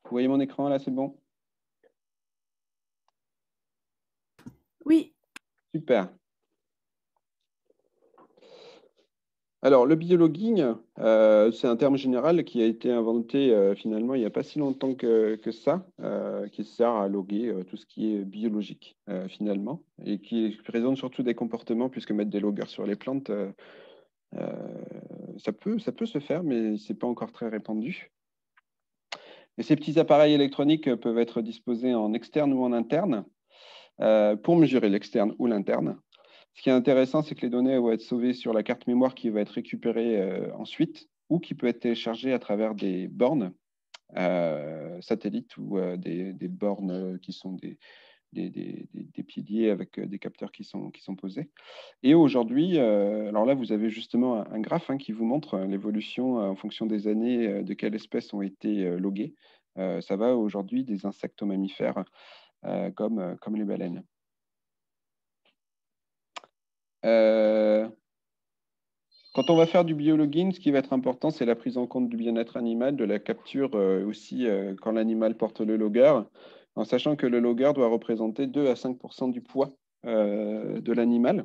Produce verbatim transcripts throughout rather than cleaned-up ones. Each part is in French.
Vous voyez mon écran là, c'est bon? Oui. Super. Alors, le biologging, euh, c'est un terme général qui a été inventé euh, finalement il n'y a pas si longtemps que, que ça, euh, qui sert à loguer euh, tout ce qui est biologique euh, finalement, et qui présente surtout des comportements, puisque mettre des loggers sur les plantes, euh, euh, ça peut, ça peut se faire, mais ce n'est pas encore très répandu. Et ces petits appareils électroniques peuvent être disposés en externe ou en interne euh, pour mesurer l'externe ou l'interne. Ce qui est intéressant, c'est que les données vont être sauvées sur la carte mémoire qui va être récupérée euh, ensuite ou qui peut être téléchargée à travers des bornes euh, satellites ou euh, des, des, bornes qui sont des, des, des, des piliers avec des capteurs qui sont, qui sont posés. Et aujourd'hui, euh, alors là, vous avez justement un, un graphe hein, qui vous montre l'évolution euh, en fonction des années euh, de quelles espèces ont été euh, loguées. Euh, ça va aujourd'hui des insectomamifères euh, comme, comme les baleines. Euh, Quand on va faire du biologging, ce qui va être important, c'est la prise en compte du bien-être animal, de la capture euh, aussi euh, quand l'animal porte le logger, en sachant que le logger doit représenter deux à cinq pour cent du poids euh, de l'animal,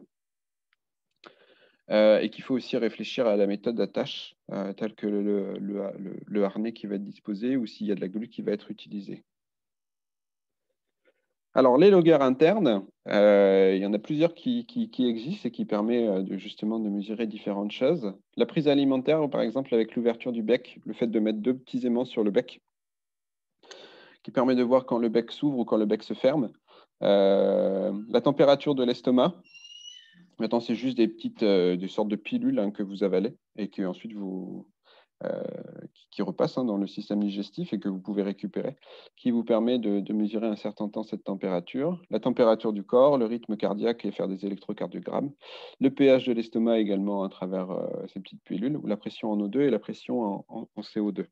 euh, et qu'il faut aussi réfléchir à la méthode d'attache, euh, telle que le, le, le, le harnais qui va être disposé ou s'il y a de la glu qui va être utilisée. Alors, les loggers internes, euh, il y en a plusieurs qui, qui, qui existent et qui permettent de, justement de mesurer différentes choses. La prise alimentaire, par exemple, avec l'ouverture du bec, le fait de mettre deux petits aimants sur le bec, qui permet de voir quand le bec s'ouvre ou quand le bec se ferme. Euh, la température de l'estomac. Maintenant, c'est juste des petites, euh, des sortes de pilules hein, que vous avalez et que ensuite vous, euh, qui, qui repasse hein, dans le système digestif et que vous pouvez récupérer, qui vous permet de, de mesurer un certain temps cette température, la température du corps, le rythme cardiaque et faire des électrocardiogrammes, le pH de l'estomac également à travers euh, ces petites pilules, ou la pression en O deux et la pression en, en, en C O deux.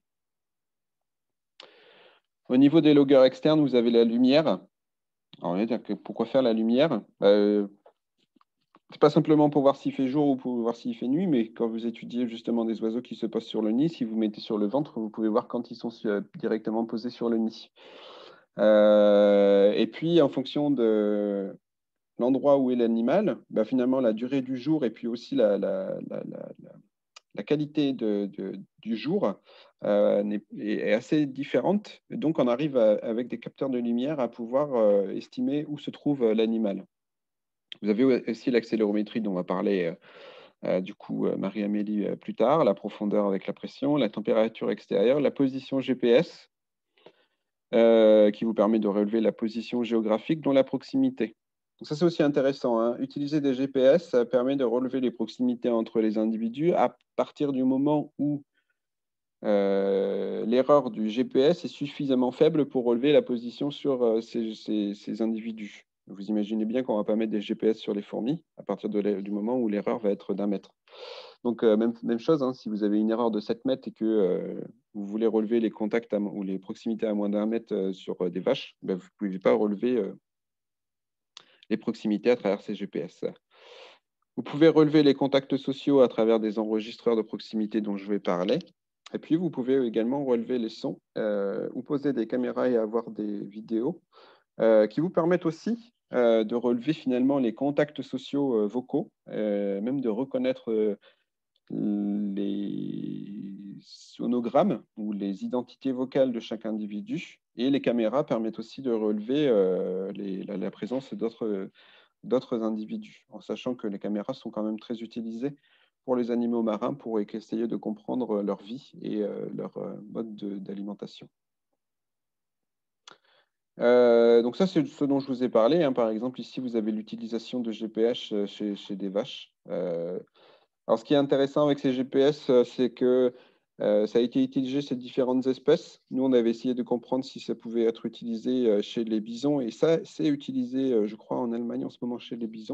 Au niveau des loggers externes, vous avez la lumière. Alors, on va dire que pourquoi faire la lumière euh, C'est pas simplement pour voir s'il fait jour ou pour voir s'il fait nuit, mais quand vous étudiez justement des oiseaux qui se posent sur le nid, si vous mettez sur le ventre, vous pouvez voir quand ils sont directement posés sur le nid. Euh, et puis, en fonction de l'endroit où est l'animal, bah, finalement, la durée du jour et puis aussi la, la, la, la, la qualité de, de, du jour euh, est, est assez différente. Et donc, on arrive à, avec des capteurs de lumière à pouvoir euh, estimer où se trouve l'animal. Vous avez aussi l'accélérométrie dont on va parler euh, euh, du coup euh, Marie-Amélie euh, plus tard, la profondeur avec la pression, la température extérieure, la position G P S euh, qui vous permet de relever la position géographique dont la proximité. Donc ça c'est aussi intéressant. Hein. Utiliser des G P S, ça permet de relever les proximités entre les individus à partir du moment où euh, l'erreur du G P S est suffisamment faible pour relever la position sur euh, ces, ces, ces individus. Vous imaginez bien qu'on ne va pas mettre des G P S sur les fourmis à partir de du moment où l'erreur va être d'un mètre. Donc, euh, même, même chose, hein, si vous avez une erreur de sept mètres et que euh, vous voulez relever les contacts à, ou les proximités à moins d'un mètre euh, sur euh, des vaches, ben, vous ne pouvez pas relever euh, les proximités à travers ces G P S. Vous pouvez relever les contacts sociaux à travers des enregistreurs de proximité dont je vais parler. Et puis, vous pouvez également relever les sons euh, ou poser des caméras et avoir des vidéos euh, qui vous permettent aussi euh, de relever finalement les contacts sociaux euh, vocaux, euh, même de reconnaître euh, les sonogrammes ou les identités vocales de chaque individu. Et les caméras permettent aussi de relever euh, les, la, la présence d'autres d'autres individus, en sachant que les caméras sont quand même très utilisées pour les animaux marins pour essayer de comprendre leur vie et euh, leur euh, mode d'alimentation. Euh, donc ça, c'est ce dont je vous ai parlé. Hein. Par exemple, ici, vous avez l'utilisation de G P S chez, chez des vaches. Euh, alors, ce qui est intéressant avec ces G P S, c'est que euh, ça a été utilisé chez différentes espèces. Nous, on avait essayé de comprendre si ça pouvait être utilisé chez les bisons, et ça, c'est utilisé, je crois, en Allemagne en ce moment chez les bisons.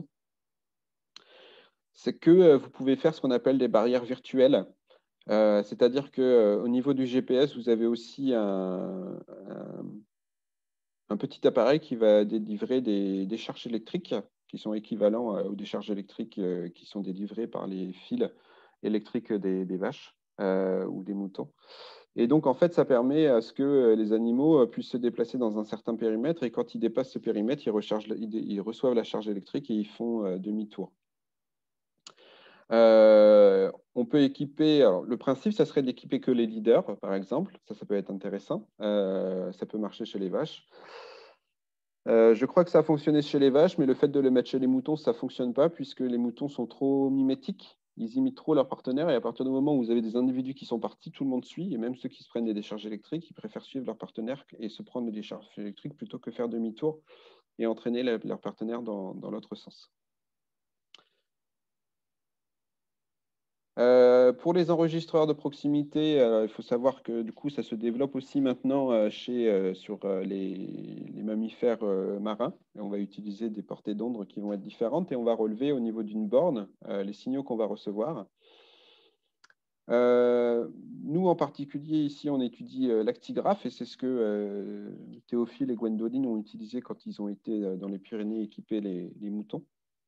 C'est que euh, vous pouvez faire ce qu'on appelle des barrières virtuelles. Euh, C'est-à-dire qu'au euh, niveau du G P S, vous avez aussi un, un, un petit appareil qui va délivrer des, des charges électriques qui sont équivalents euh, aux décharges électriques euh, qui sont délivrées par les fils électriques des, des vaches euh, ou des moutons. Et donc, en fait, ça permet à ce que les animaux puissent se déplacer dans un certain périmètre et quand ils dépassent ce périmètre, ils, rechargent, ils, ils reçoivent la charge électrique et ils font euh, demi-tour. Euh, on peut équiper, alors le principe, ça serait d'équiper que les leaders, par exemple. Ça, ça peut être intéressant. Euh, ça peut marcher chez les vaches. Euh, je crois que ça a fonctionné chez les vaches, mais le fait de le mettre chez les moutons, ça ne fonctionne pas puisque les moutons sont trop mimétiques. Ils imitent trop leur partenaire et à partir du moment où vous avez des individus qui sont partis, tout le monde suit et même ceux qui se prennent des décharges électriques, ils préfèrent suivre leur partenaire et se prendre des décharges électriques plutôt que faire demi-tour et entraîner la, leur partenaire dans, dans l'autre sens. Euh, pour les enregistreurs de proximité, euh, il faut savoir que du coup, ça se développe aussi maintenant euh, chez, euh, sur euh, les, les mammifères euh, marins. Et on va utiliser des portées d'ondes qui vont être différentes et on va relever au niveau d'une borne euh, les signaux qu'on va recevoir. Euh, nous, en particulier, ici, on étudie euh, l'actigraphe et c'est ce que euh, Théophile et Gwendoline ont utilisé quand ils ont été euh, dans les Pyrénées équiper les, les moutons.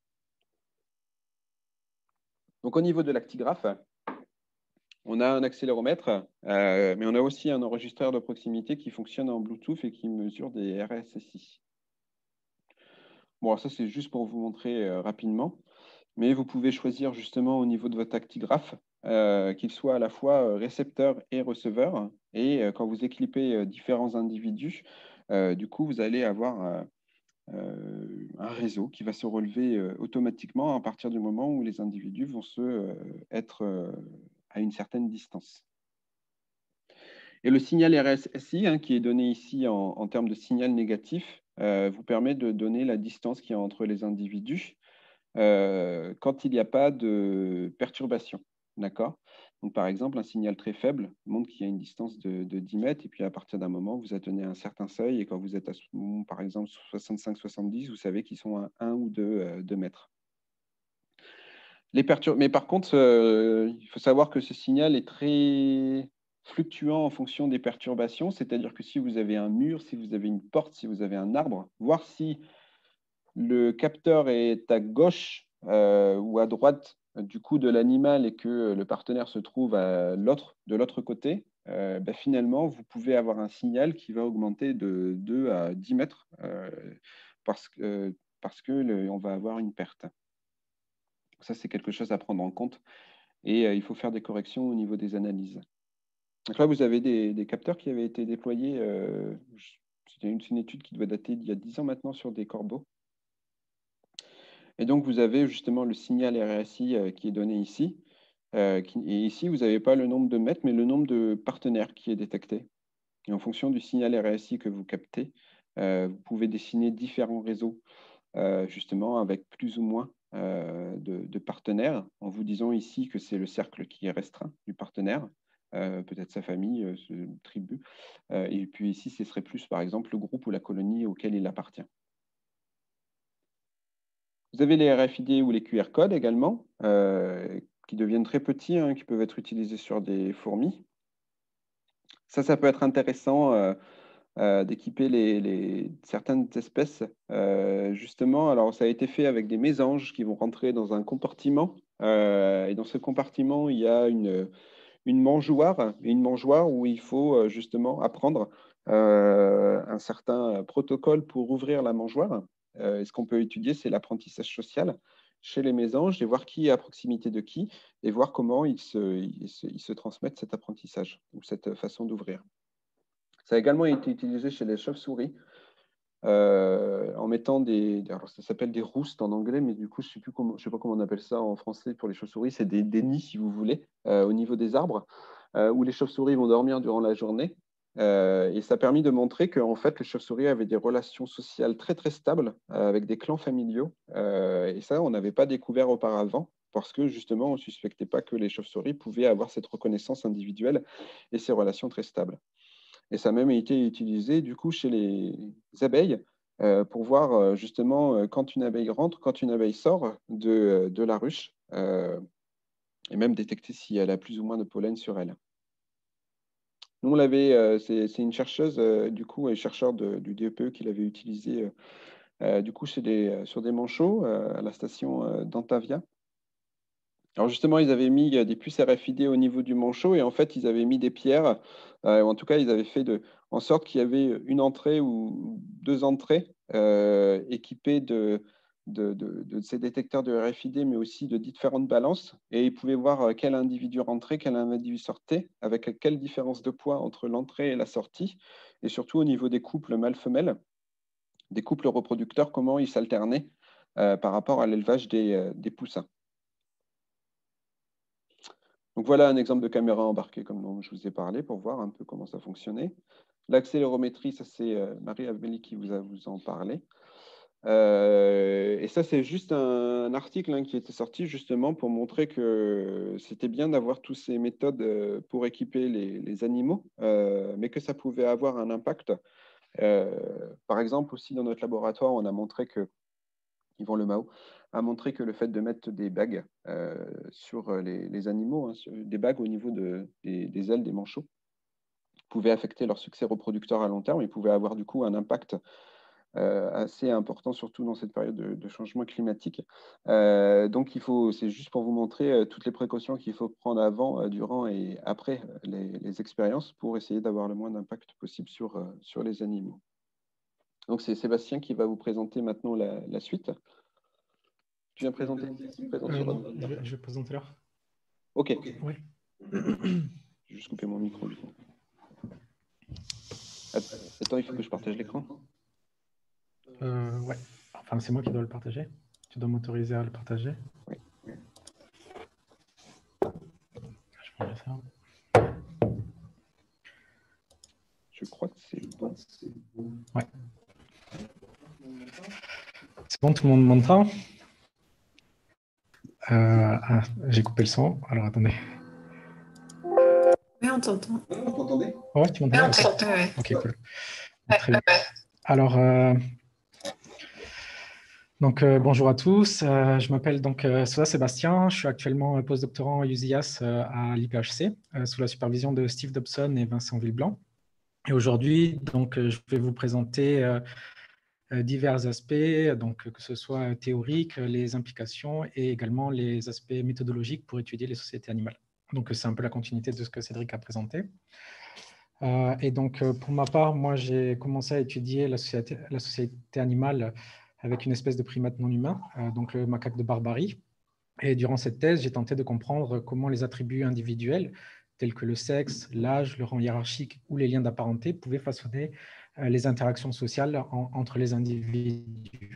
Donc, au niveau de l'actigraphe, on a un accéléromètre, euh, mais on a aussi un enregistreur de proximité qui fonctionne en Bluetooth et qui mesure des R S S I. Bon, ça, c'est juste pour vous montrer euh, rapidement, mais vous pouvez choisir justement au niveau de votre actigraphe euh, qu'il soit à la fois euh, récepteur et receveur. Et euh, quand vous équipez euh, différents individus, euh, du coup, vous allez avoir euh, euh, un réseau qui va se relever euh, automatiquement à partir du moment où les individus vont se, euh, être euh, à une certaine distance. Et le signal R S S I, hein, qui est donné ici en, en termes de signal négatif, euh, vous permet de donner la distance qu'il y a entre les individus euh, quand il n'y a pas de perturbation. D'accord? Donc, par exemple, un signal très faible montre qu'il y a une distance de, de dix mètres, et puis à partir d'un moment, vous atteignez un certain seuil, et quand vous êtes à, par exemple, soixante-cinq soixante-dix, vous savez qu'ils sont à un ou deux, euh, deux mètres. Les pertur... Mais par contre, euh, il faut savoir que ce signal est très fluctuant en fonction des perturbations, c'est-à-dire que si vous avez un mur, si vous avez une porte, si vous avez un arbre, voir si le capteur est à gauche euh, ou à droite du coup de l'animal et que le partenaire se trouve à l'autre, de l'autre côté, euh, ben finalement, vous pouvez avoir un signal qui va augmenter de deux à dix mètres euh, parce que, parce que le, on va avoir une perte. Ça, c'est quelque chose à prendre en compte et euh, il faut faire des corrections au niveau des analyses. Donc là, vous avez des, des capteurs qui avaient été déployés. Euh, C'était une, une étude qui doit dater d'il y a dix ans maintenant sur des corbeaux. Et donc, vous avez justement le signal R S I euh, qui est donné ici. Euh, qui, et ici, vous n'avez pas le nombre de mètres, mais le nombre de partenaires qui est détecté. Et en fonction du signal R S I que vous captez, euh, vous pouvez dessiner différents réseaux, euh, justement, avec plus ou moins euh, de, de partenaires, en vous disant ici que c'est le cercle qui est restreint du partenaire, euh, peut-être sa famille, euh, ce tribu. Euh, et puis ici, ce serait plus, par exemple, le groupe ou la colonie auquel il appartient. Vous avez les R F I D ou les Q R codes également, euh, qui deviennent très petits, hein, qui peuvent être utilisés sur des fourmis. Ça, ça peut être intéressant euh, euh, d'équiper les, les, certaines espèces. Euh, justement, alors ça a été fait avec des mésanges qui vont rentrer dans un compartiment. Euh, et dans ce compartiment, il y a une, une mangeoire, une mangeoire où il faut euh, justement apprendre euh, un certain protocole pour ouvrir la mangeoire. Euh, et ce qu'on peut étudier, c'est l'apprentissage social chez les mésanges et voir qui est à proximité de qui et voir comment ils se, ils se, ils se transmettent cet apprentissage ou cette façon d'ouvrir. Ça a également été utilisé chez les chauves-souris euh, en mettant des, alors ça s'appelle des roustes en anglais, mais du coup, je ne sais plus comment, je sais pas comment on appelle ça en français pour les chauves-souris, c'est des, des nids, si vous voulez, euh, au niveau des arbres, euh, où les chauves-souris vont dormir durant la journée. Euh, et ça a permis de montrer qu'en fait, les chauves-souris avaient des relations sociales très, très stables euh, avec des clans familiaux. Euh, et ça, on n'avait pas découvert auparavant parce que justement, on ne suspectait pas que les chauves-souris pouvaient avoir cette reconnaissance individuelle et ces relations très stables. Et ça a même été utilisé du coup chez les abeilles euh, pour voir euh, justement euh, quand une abeille rentre, quand une abeille sort de, de la ruche, euh, et même détecter si elle a plus ou moins de pollen sur elle. Nous, on l'avait, euh, c'est une chercheuse, euh, du coup, un chercheur de, du D E P E qui l'avait utilisé euh, euh, du coup chez des, sur des manchots euh, à la station euh, d'Antavia. Alors justement, ils avaient mis des puces R F I D au niveau du manchot et en fait, ils avaient mis des pierres, euh, ou en tout cas, ils avaient fait de, en sorte qu'il y avait une entrée ou deux entrées euh, équipées de, de, de, de ces détecteurs de R F I D, mais aussi de différentes balances. Et ils pouvaient voir quel individu rentrait, quel individu sortait, avec quelle différence de poids entre l'entrée et la sortie, et surtout au niveau des couples mâle-femelle, des couples reproducteurs, comment ils s'alternaient euh, par rapport à l'élevage des, euh, des poussins. Donc voilà un exemple de caméra embarquée comme dont je vous ai parlé pour voir un peu comment ça fonctionnait. L'accélérométrie, ça c'est euh, Marie-Amélie qui vous a vous en parlé. Euh, et ça c'est juste un, un article hein, qui était sorti justement pour montrer que c'était bien d'avoir toutes ces méthodes euh, pour équiper les, les animaux, euh, mais que ça pouvait avoir un impact. Euh, par exemple aussi dans notre laboratoire, on a montré que Yvan Lemao, a montré que le fait de mettre des bagues euh, sur les, les animaux, hein, sur, des bagues au niveau de, des, des ailes, des manchots, pouvait affecter leur succès reproducteur à long terme et pouvait avoir du coup un impact euh, assez important, surtout dans cette période de, de changement climatique. Euh, donc, il faut, c'est juste pour vous montrer euh, toutes les précautions qu'il faut prendre avant, euh, durant et après euh, les, les expériences pour essayer d'avoir le moins d'impact possible sur, euh, sur les animaux. Donc, c'est Sébastien qui va vous présenter maintenant la, la suite. Tu viens présenter euh, Non, je vais, je vais présenter là. Ok. Oui. Je vais juste couper mon micro du coup. Attends, il faut que je partage l'écran. Euh, ouais. Enfin, c'est moi qui dois le partager. Tu dois m'autoriser à le partager. Oui. Je prends ça. Je crois que c'est bon. Ouais. C'est bon, tout le monde m'entend? euh, ah, J'ai coupé le son. Alors, attendez. Oui, on t'entend. Vous m'entendez? Ouais, tu m'entends? Oui, on t'entend, ouais. Ok, cool. Très bien. Alors, euh, donc, euh, bonjour à tous. Euh, je m'appelle donc euh, Sosa Sébastien. Je suis actuellement postdoctorant U S I A S euh, à l'I P H C euh, sous la supervision de Steve Dobson et Vincent Villeblanc. Et aujourd'hui, donc, euh, je vais vous présenter euh, divers aspects, donc que ce soit théorique, les implications et également les aspects méthodologiques pour étudier les sociétés animales. Donc, c'est un peu la continuité de ce que Cédric a présenté. Euh, et donc, pour ma part, moi, j'ai commencé à étudier la société, la société animale avec une espèce de primate non humain, euh, donc le macaque de Barbarie. Et durant cette thèse, j'ai tenté de comprendre comment les attributs individuels, tels que le sexe, l'âge, le rang hiérarchique ou les liens d'apparenté, pouvaient façonner euh, les interactions sociales en, entre les individus.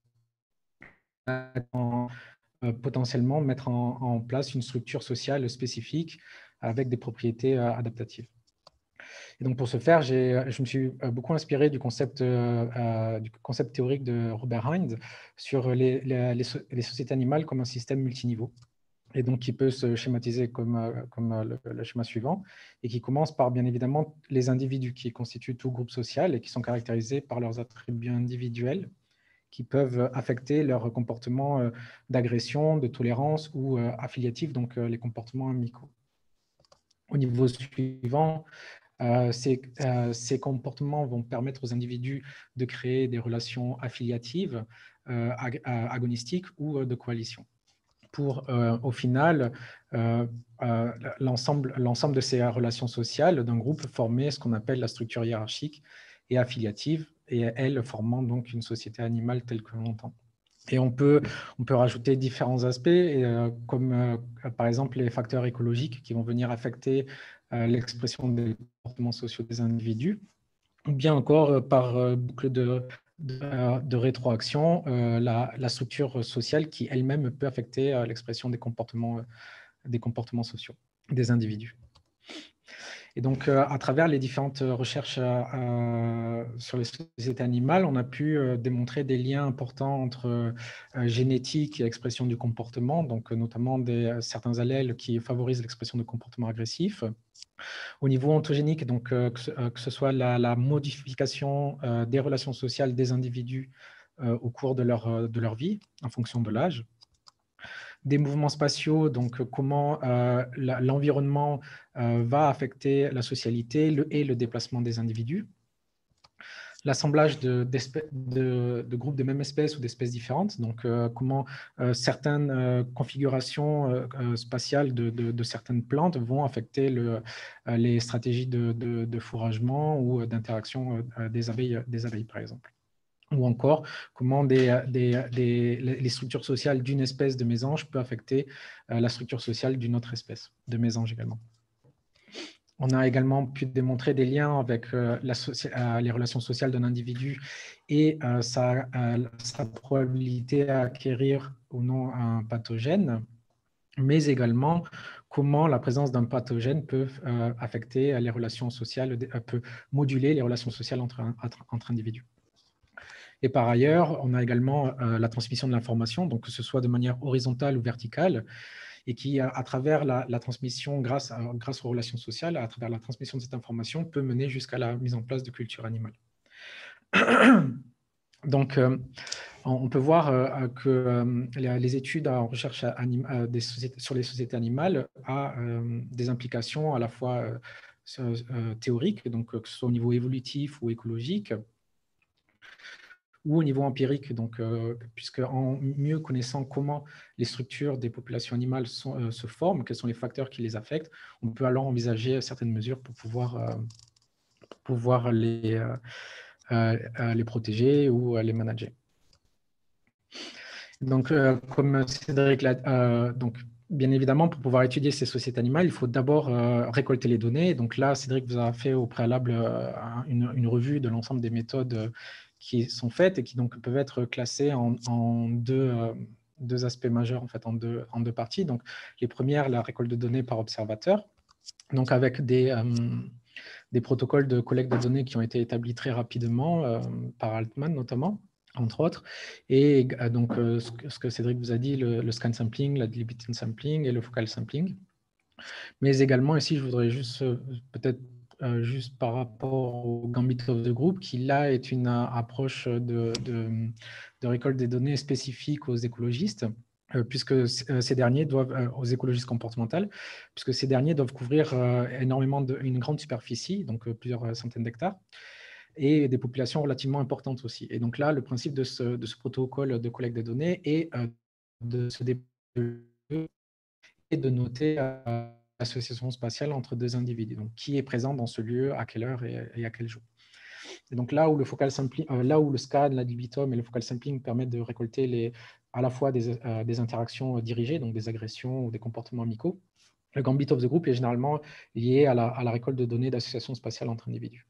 En, euh, potentiellement mettre en, en place une structure sociale spécifique avec des propriétés euh, adaptatives. Et donc, pour ce faire, je me suis beaucoup inspiré du concept, euh, du concept théorique de Robert Hinde sur les, les, les, les sociétés animales comme un système multiniveau. Et donc, qui peut se schématiser comme, comme le, le schéma suivant, et qui commence par, bien évidemment, les individus qui constituent tout groupe social et qui sont caractérisés par leurs attributs individuels qui peuvent affecter leur comportement d'agression, de tolérance ou affiliatif, donc les comportements amicaux. Au niveau suivant, Euh, ces, euh, ces comportements vont permettre aux individus de créer des relations affiliatives, euh, ag agonistiques ou euh, de coalition. Pour, euh, au final, euh, euh, l'ensemble l'ensemble de ces relations sociales d'un groupe former ce qu'on appelle la structure hiérarchique et affiliative, et elle formant donc une société animale telle que l'on l'entend. Et on peut, on peut rajouter différents aspects, et, euh, comme euh, par exemple les facteurs écologiques qui vont venir affecter euh, l'expression des comportements sociaux des individus, ou bien encore euh, par euh, boucle de, de, euh, de rétroaction, euh, la, la structure sociale qui elle-même peut affecter euh, l'expression des comportements, euh, des comportements sociaux des individus. Et donc, euh, à travers les différentes recherches euh, sur les sociétés animales, on a pu euh, démontrer des liens importants entre euh, génétique et expression du comportement, donc euh, notamment des, euh, certains allèles qui favorisent l'expression de comportements agressifs. Au niveau ontogénique, donc, euh, que, ce, euh, que ce soit la, la modification euh, des relations sociales des individus euh, au cours de leur, de leur vie, en fonction de l'âge. Des mouvements spatiaux, donc comment euh, l'environnement euh, va affecter la socialité le, et le déplacement des individus. l'assemblage de, de, de groupes de même espèce ou d'espèces différentes, donc euh, comment euh, certaines euh, configurations euh, spatiales de, de, de certaines plantes vont affecter le, euh, les stratégies de, de, de fourragement ou d'interaction euh, des abeilles, des abeilles, par exemple. Ou encore, comment des, des, des, les structures sociales d'une espèce de mésange peuvent affecter euh, la structure sociale d'une autre espèce de mésange également. On a également pu démontrer des liens avec euh, la euh, les relations sociales d'un individu et euh, sa, euh, sa probabilité à acquérir ou non un pathogène, mais également comment la présence d'un pathogène peut euh, affecter les relations sociales, euh, peut moduler les relations sociales entre, entre, entre individus. Et par ailleurs, on a également euh, la transmission de l'information, donc que ce soit de manière horizontale ou verticale, et qui, à, à travers la, la transmission, grâce, à, grâce aux relations sociales, à travers la transmission de cette information, peut mener jusqu'à la mise en place de culture animale. Donc, euh, on peut voir euh, que euh, les études en recherche anim, euh, des sociétés, sur les sociétés animales ont euh, des implications à la fois euh, euh, théoriques, donc que ce soit au niveau évolutif ou écologique, ou au niveau empirique, donc, euh, puisque en mieux connaissant comment les structures des populations animales sont, euh, se forment, quels sont les facteurs qui les affectent, on peut alors envisager certaines mesures pour pouvoir, euh, pour pouvoir les, euh, euh, les protéger ou euh, les manager. Donc, euh, comme Cédric l'a euh, donc, bien évidemment, pour pouvoir étudier ces sociétés animales, il faut d'abord euh, récolter les données. Donc là, Cédric vous a fait au préalable euh, une, une revue de l'ensemble des méthodes euh, qui sont faites et qui donc peuvent être classées en, en deux, euh, deux aspects majeurs, en fait, en deux, en deux parties. Donc, les premières, la récolte de données par observateur, donc avec des, euh, des protocoles de collecte de données qui ont été établis très rapidement euh, par Altman notamment, entre autres, et euh, donc euh, ce, que, ce que Cédric vous a dit, le, le scan sampling, la limited sampling et le focal sampling. Mais également ici, je voudrais juste euh, peut-être euh, juste par rapport au Gambit of the Group, qui là est une euh, approche de, de, de récolte des données spécifiques aux écologistes, euh, puisque euh, ces derniers doivent, euh, aux écologistes comportementales, puisque ces derniers doivent couvrir euh, énormément de, une grande superficie, donc euh, plusieurs centaines d'hectares, et des populations relativement importantes aussi. Et donc là, le principe de ce, de ce protocole de collecte de données est euh, de se développer et de noter euh, l'association spatiale entre deux individus. Donc, qui est présent dans ce lieu, à quelle heure et, et à quel jour. Et donc là où le focal sampling, euh, là où le scan, l'ad libitum et le focal sampling permettent de récolter les, à la fois des, euh, des interactions dirigées, donc des agressions ou des comportements amicaux, le Gambit of the Group est généralement lié à la, à la récolte de données d'association spatiale entre individus.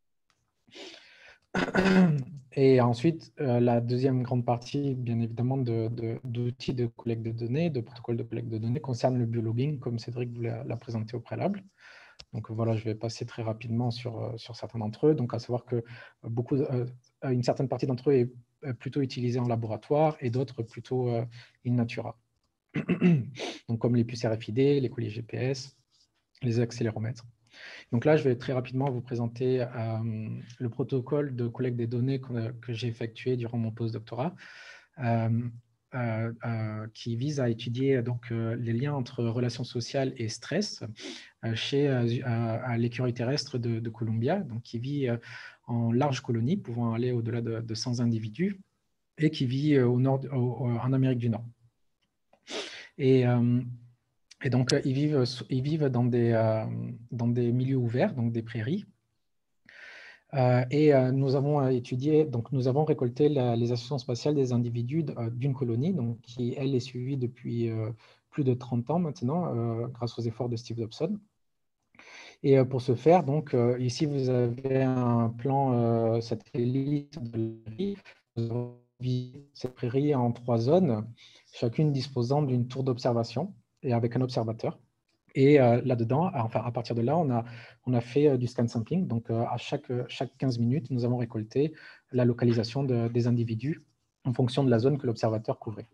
Et ensuite, euh, la deuxième grande partie, bien évidemment, d'outils de, de, de collecte de données, de protocoles de collecte de données, concerne le biologging, comme Cédric vous l'a présenté au préalable. Donc voilà, je vais passer très rapidement sur, sur certains d'entre eux. Donc à savoir que beaucoup, euh, une certaine partie d'entre eux est plutôt utilisée en laboratoire et d'autres plutôt euh, in natura. Donc comme les puces R F I D, les colliers G P S, les accéléromètres. Donc là, je vais très rapidement vous présenter euh, le protocole de collecte des données que, que j'ai effectué durant mon postdoctorat, euh, euh, euh, qui vise à étudier donc, euh, les liens entre relations sociales et stress euh, chez euh, l'écureuil terrestre de, de Columbia, donc, qui vit euh, en large colonie, pouvant aller au-delà de, de cent individus, et qui vit euh, au nord, au, en Amérique du Nord. Et euh, Et donc, euh, ils, vivent, ils vivent dans des, euh, dans des milieux ouverts, donc des prairies. Euh, et euh, nous avons étudié, donc nous avons récolté la, les associations spatiales des individus d'une colonie, donc qui, elle, est suivie depuis euh, plus de trente ans maintenant, euh, grâce aux efforts de Steve Dobson. Et euh, pour ce faire, donc, euh, ici, vous avez un plan euh, satellite de la prairie. Nous avons divisé cette prairie en trois zones, chacune disposant d'une tour d'observation et avec un observateur. Et euh, là-dedans, enfin, à partir de là, on a, on a fait euh, du scan sampling. Donc, euh, à chaque, chaque quinze minutes, nous avons récolté la localisation de, des individus en fonction de la zone que l'observateur couvrait.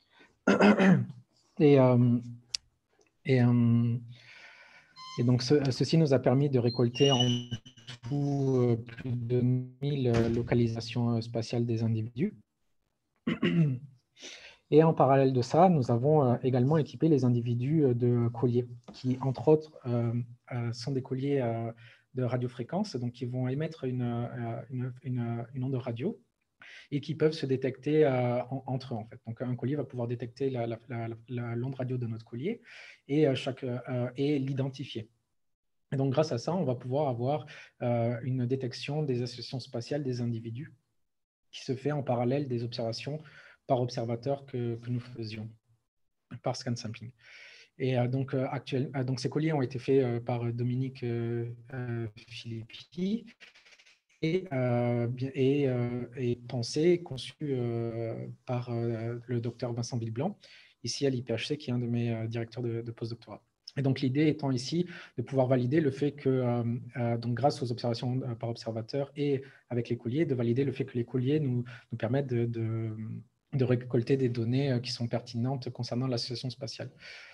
Et, euh, et, euh, et donc, ce, ceci nous a permis de récolter en tout euh, plus de mille localisations spatiales des individus. Et en parallèle de ça, nous avons également équipé les individus de colliers, qui, entre autres, euh, sont des colliers euh, de radiofréquences, donc qui vont émettre une, une, une, une onde radio et qui peuvent se détecter euh, en, entre eux, en fait. Donc, un collier va pouvoir détecter la, la, la, la, l'onde radio de notre collier et, euh, chaque, euh, et l'identifier. Et donc, grâce à ça, on va pouvoir avoir euh, une détection des associations spatiales des individus qui se fait en parallèle des observations par observateur que, que nous faisions par scan sampling. Et euh, donc, euh, actuel, euh, donc, ces colliers ont été faits euh, par Dominique euh, euh, Filippi et, euh, et, euh, et pensés, conçus euh, par euh, le docteur Vincent Villeblanc, ici à l'I P H C, qui est un de mes euh, directeurs de, de postdoctorat. Et donc, l'idée étant ici de pouvoir valider le fait que, euh, euh, donc grâce aux observations euh, par observateur et avec les colliers, de valider le fait que les colliers nous, nous permettent de, de, de récolter des données euh, qui sont pertinentes concernant l'association spatiale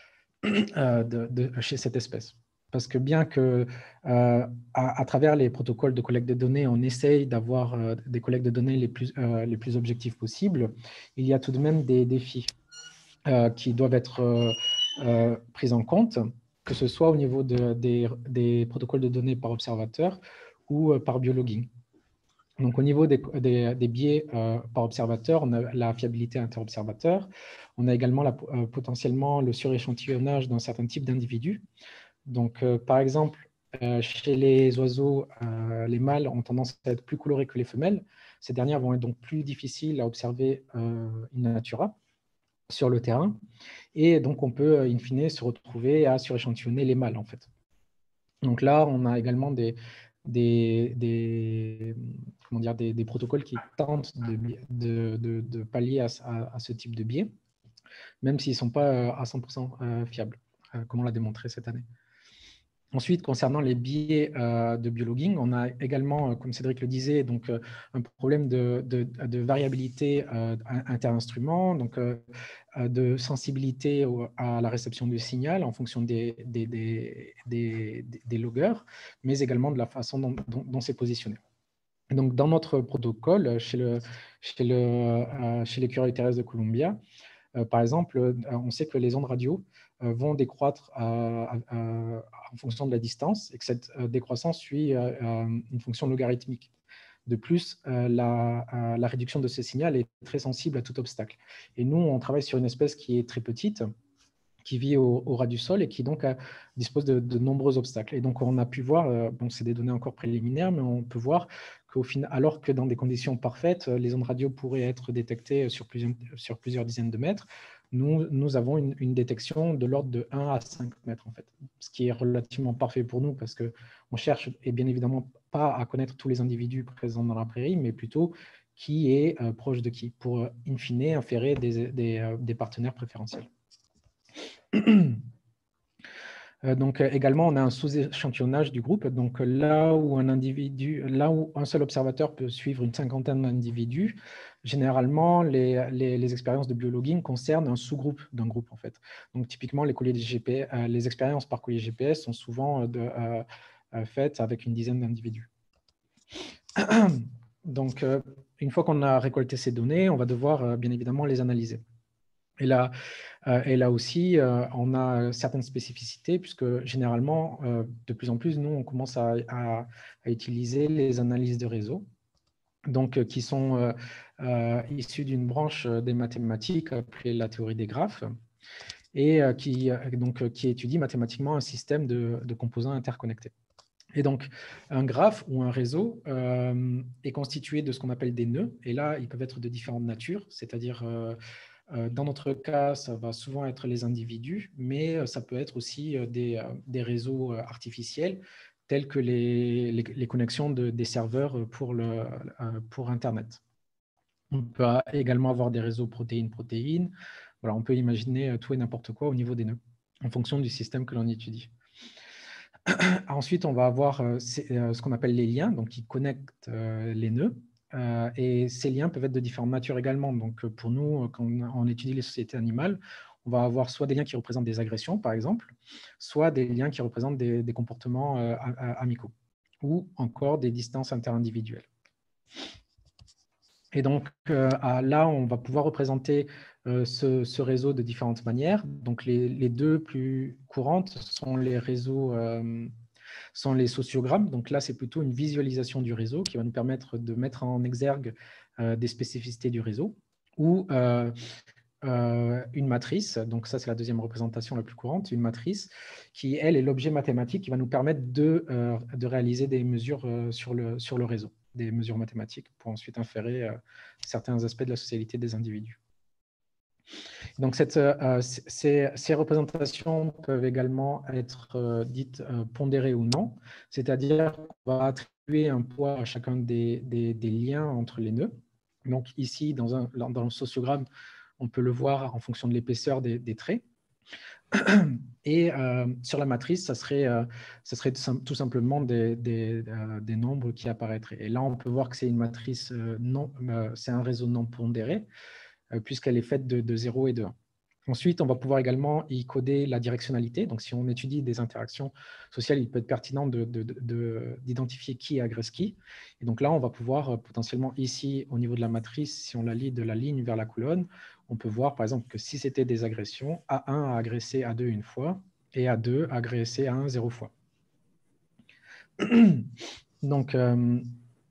euh, de, de, chez cette espèce. Parce que bien que, euh, à, à travers les protocoles de collecte de données, on essaye d'avoir euh, des collectes de données les plus, euh, les plus objectives possibles, il y a tout de même des défis euh, qui doivent être euh, euh, pris en compte, que ce soit au niveau de, des, des protocoles de données par observateur ou euh, par biologuing. Donc, au niveau des, des, des biais euh, par observateur, on a la fiabilité interobservateur. On a également la, euh, potentiellement le suréchantillonnage d'un certain type d'individus. Donc, euh, par exemple, euh, chez les oiseaux, euh, les mâles ont tendance à être plus colorés que les femelles. Ces dernières vont être donc plus difficiles à observer euh, in natura sur le terrain. Et donc, on peut, in fine, se retrouver à suréchantillonner les mâles, en fait. Donc là, on a également des, des, des, comment dire, des, des protocoles qui tentent de, de, de, de pallier à, à, à ce type de biais, même s'ils ne sont pas à cent pour cent fiables, comme on l'a démontré cette année. Ensuite, concernant les biais euh, de biologuing, on a également, comme Cédric le disait, donc, euh, un problème de, de, de variabilité euh, inter-instruments, donc euh, de sensibilité au, à la réception du signal en fonction des, des, des, des, des loggers, mais également de la façon dont, dont, dont c'est positionné. Donc, dans notre protocole, chez, le, chez, le, euh, chez l'écureuil terrestre de Columbia, euh, par exemple, on sait que les ondes radio euh, vont décroître euh, euh, en fonction de la distance et que cette euh, décroissance suit euh, une fonction logarithmique. De plus, euh, la, euh, la réduction de ce signal est très sensible à tout obstacle. Et nous, on travaille sur une espèce qui est très petite, qui vit au, au ras du sol et qui donc a, dispose de, de nombreux obstacles. Et donc, on a pu voir, euh, bon, c'est des données encore préliminaires, mais on peut voir qu'au final, alors que dans des conditions parfaites, les ondes radio pourraient être détectées sur plusieurs, sur plusieurs dizaines de mètres, nous, nous avons une, une détection de l'ordre de un à cinq mètres, en fait, ce qui est relativement parfait pour nous parce qu'on cherche, et bien évidemment, pas à connaître tous les individus présents dans la prairie, mais plutôt qui est euh, proche de qui, pour, in fine, inférer des, des, euh, des partenaires préférentiels. Donc également, on a un sous-échantillonnage du groupe. Donc là où un individu, là où un seul observateur peut suivre une cinquantaine d'individus, généralement les, les, les expériences de biologuing concernent un sous-groupe d'un groupe en fait. Donc typiquement, les colliers de G P S, euh, les expériences par collier G P S sont souvent de, euh, euh, faites avec une dizaine d'individus. Donc euh, une fois qu'on a récolté ces données, on va devoir euh, bien évidemment les analyser. Et là, euh, et là aussi, euh, on a certaines spécificités, puisque généralement, euh, de plus en plus, nous, on commence à, à, à utiliser les analyses de réseau, donc, euh, qui sont euh, euh, issues d'une branche des mathématiques appelée la théorie des graphes, et euh, qui, donc, qui étudie mathématiquement un système de, de composants interconnectés. Et donc, un graphe ou un réseau euh, est constitué de ce qu'on appelle des nœuds, et là, ils peuvent être de différentes natures, c'est-à-dire... Euh, Dans notre cas, ça va souvent être les individus, mais ça peut être aussi des, des réseaux artificiels tels que les, les, les connexions de, des serveurs pour, le, pour Internet. On peut également avoir des réseaux protéines-protéines. Voilà, on peut imaginer tout et n'importe quoi au niveau des nœuds, en fonction du système que l'on étudie. Ensuite, on va avoir ce qu'on appelle les liens, donc qui connectent les nœuds. Euh, et ces liens peuvent être de différentes natures également. Donc, pour nous, quand on étudie les sociétés animales, on va avoir soit des liens qui représentent des agressions, par exemple, soit des liens qui représentent des, des comportements euh, amicaux, ou encore des distances interindividuelles. Et donc, euh, là, on va pouvoir représenter euh, ce, ce réseau de différentes manières. Donc, les, les deux plus courantes sont les réseaux... Euh, sont les sociogrammes. Donc là, c'est plutôt une visualisation du réseau qui va nous permettre de mettre en exergue euh, des spécificités du réseau ou euh, euh, une matrice. Donc ça, c'est la deuxième représentation la plus courante, une matrice qui, elle, est l'objet mathématique qui va nous permettre de, euh, de réaliser des mesures euh, sur, le, sur le réseau, des mesures mathématiques pour ensuite inférer euh, certains aspects de la socialité des individus. Donc, cette, euh, ces, ces représentations peuvent également être euh, dites euh, pondérées ou non, c'est-à-dire qu'on va attribuer un poids à chacun des, des, des liens entre les nœuds. Donc, ici, dans, un, dans le sociogramme, on peut le voir en fonction de l'épaisseur des, des traits. Et euh, sur la matrice, ça serait, euh, ça serait tout simplement des, des, euh, des nombres qui apparaîtraient. Et là, on peut voir que c'est une matrice euh, non, euh, c'est un réseau non pondéré, puisqu'elle est faite de, de zéro et de un. Ensuite, on va pouvoir également y coder la directionnalité. Donc, si on étudie des interactions sociales, il peut être pertinent d'identifier qui agresse qui. Et donc là, on va pouvoir potentiellement ici, au niveau de la matrice, si on la lit de la ligne vers la colonne, on peut voir par exemple que si c'était des agressions, A un a agressé A deux une fois et A deux a agressé A un zéro fois. Donc, euh,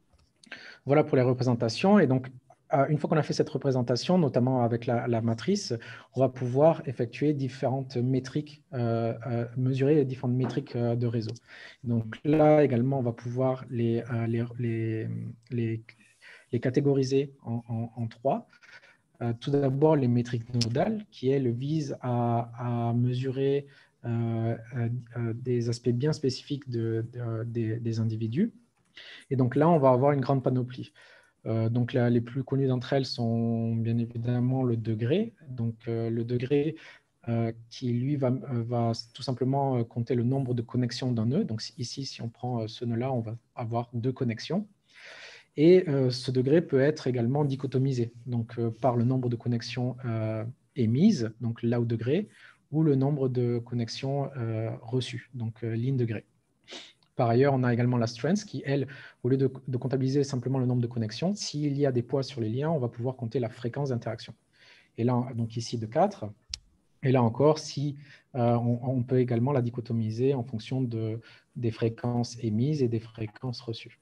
voilà pour les représentations. Et donc, une fois qu'on a fait cette représentation, notamment avec la, la matrice, on va pouvoir effectuer différentes métriques, euh, euh, mesurer les différentes métriques euh, de réseau. Donc là également, on va pouvoir les, euh, les, les, les, les catégoriser en, en, en trois. Euh, tout d'abord, les métriques nodales, qui, elles, visent à, à mesurer euh, euh, des aspects bien spécifiques de, de, des, des individus. Et donc là, on va avoir une grande panoplie. Euh, donc là, les plus connues d'entre elles sont bien évidemment le degré. Donc euh, le degré euh, qui, lui, va, euh, va tout simplement euh, compter le nombre de connexions d'un nœud. Donc ici, si on prend euh, ce nœud-là, on va avoir deux connexions. Et euh, ce degré peut être également dichotomisé, donc euh, par le nombre de connexions euh, émises, donc là au degré, ou le nombre de connexions euh, reçues, donc euh, ligne degré. Par ailleurs, on a également la strength qui, elle, au lieu de, de comptabiliser simplement le nombre de connexions, s'il y a des poids sur les liens, on va pouvoir compter la fréquence d'interaction. Et là, donc ici de quatre. Et là encore, si, euh, on, on peut également la dichotomiser en fonction de, des fréquences émises et des fréquences reçues.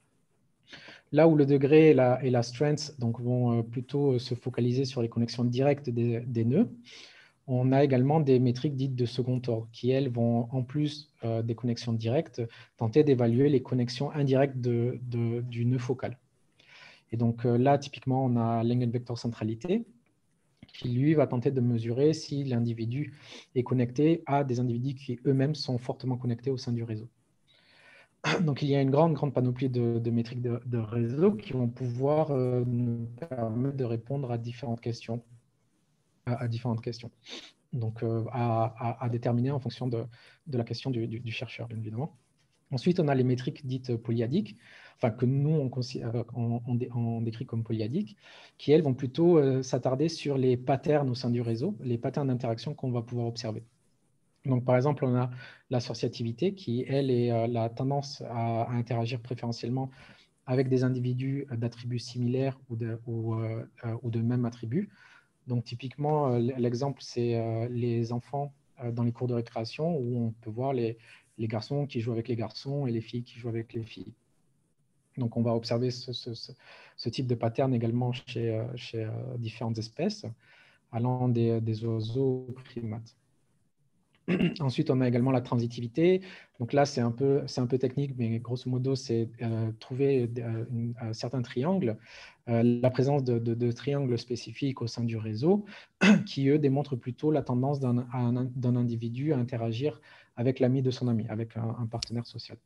Là où le degré et la, et la strength donc, vont plutôt se focaliser sur les connexions directes des, des nœuds, on a également des métriques dites de second ordre qui, elles, vont, en plus euh, des connexions directes, tenter d'évaluer les connexions indirectes de, de, du nœud focal. Et donc euh, là, typiquement, on a l'eigenvecteur centralité qui, lui, va tenter de mesurer si l'individu est connecté à des individus qui eux-mêmes sont fortement connectés au sein du réseau. Donc, il y a une grande, grande panoplie de, de métriques de, de réseau qui vont pouvoir euh, nous permettre de répondre à différentes questions. À, à différentes questions. Donc, euh, à, à, à déterminer en fonction de, de la question du, du, du chercheur, bien évidemment. Ensuite, on a les métriques dites polyadiques, enfin que nous, on, on, on, on décrit comme polyadiques, qui, elles, vont plutôt euh, s'attarder sur les patterns au sein du réseau, les patterns d'interaction qu'on va pouvoir observer. Donc, par exemple, on a l'associativité qui, elle, est euh, la tendance à, à interagir préférentiellement avec des individus d'attributs similaires ou de, ou, euh, ou de même attributs. Donc, typiquement, l'exemple, c'est euh, les enfants euh, dans les cours de récréation où on peut voir les, les garçons qui jouent avec les garçons et les filles qui jouent avec les filles. Donc, on va observer ce, ce, ce, ce type de pattern également chez, euh, chez euh, différentes espèces, allant des, des oiseaux aux primates. Ensuite, on a également la transitivité. Donc là, c'est un peu, c'est un peu technique, mais grosso modo, c'est euh, trouver euh, une, un certain triangle, euh, la présence de, de, de triangles spécifiques au sein du réseau, qui, eux, démontrent plutôt la tendance d'un d'un individu à interagir avec l'ami de son ami, avec un, un partenaire social.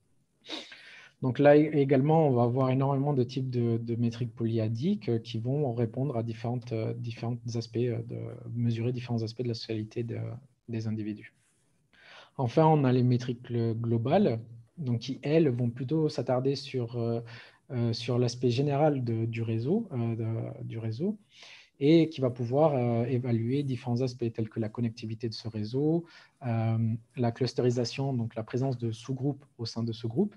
Donc là également, on va avoir énormément de types de, de métriques polyadiques qui vont répondre à différentes, différents aspects, de mesurer différents aspects de la socialité de, des individus. Enfin, on a les métriques globales, donc qui, elles, vont plutôt s'attarder sur, euh, euh, sur l'aspect général de, du, réseau, euh, de, du réseau et qui va pouvoir euh, évaluer différents aspects tels que la connectivité de ce réseau, euh, la clusterisation, donc la présence de sous-groupes au sein de ce groupe,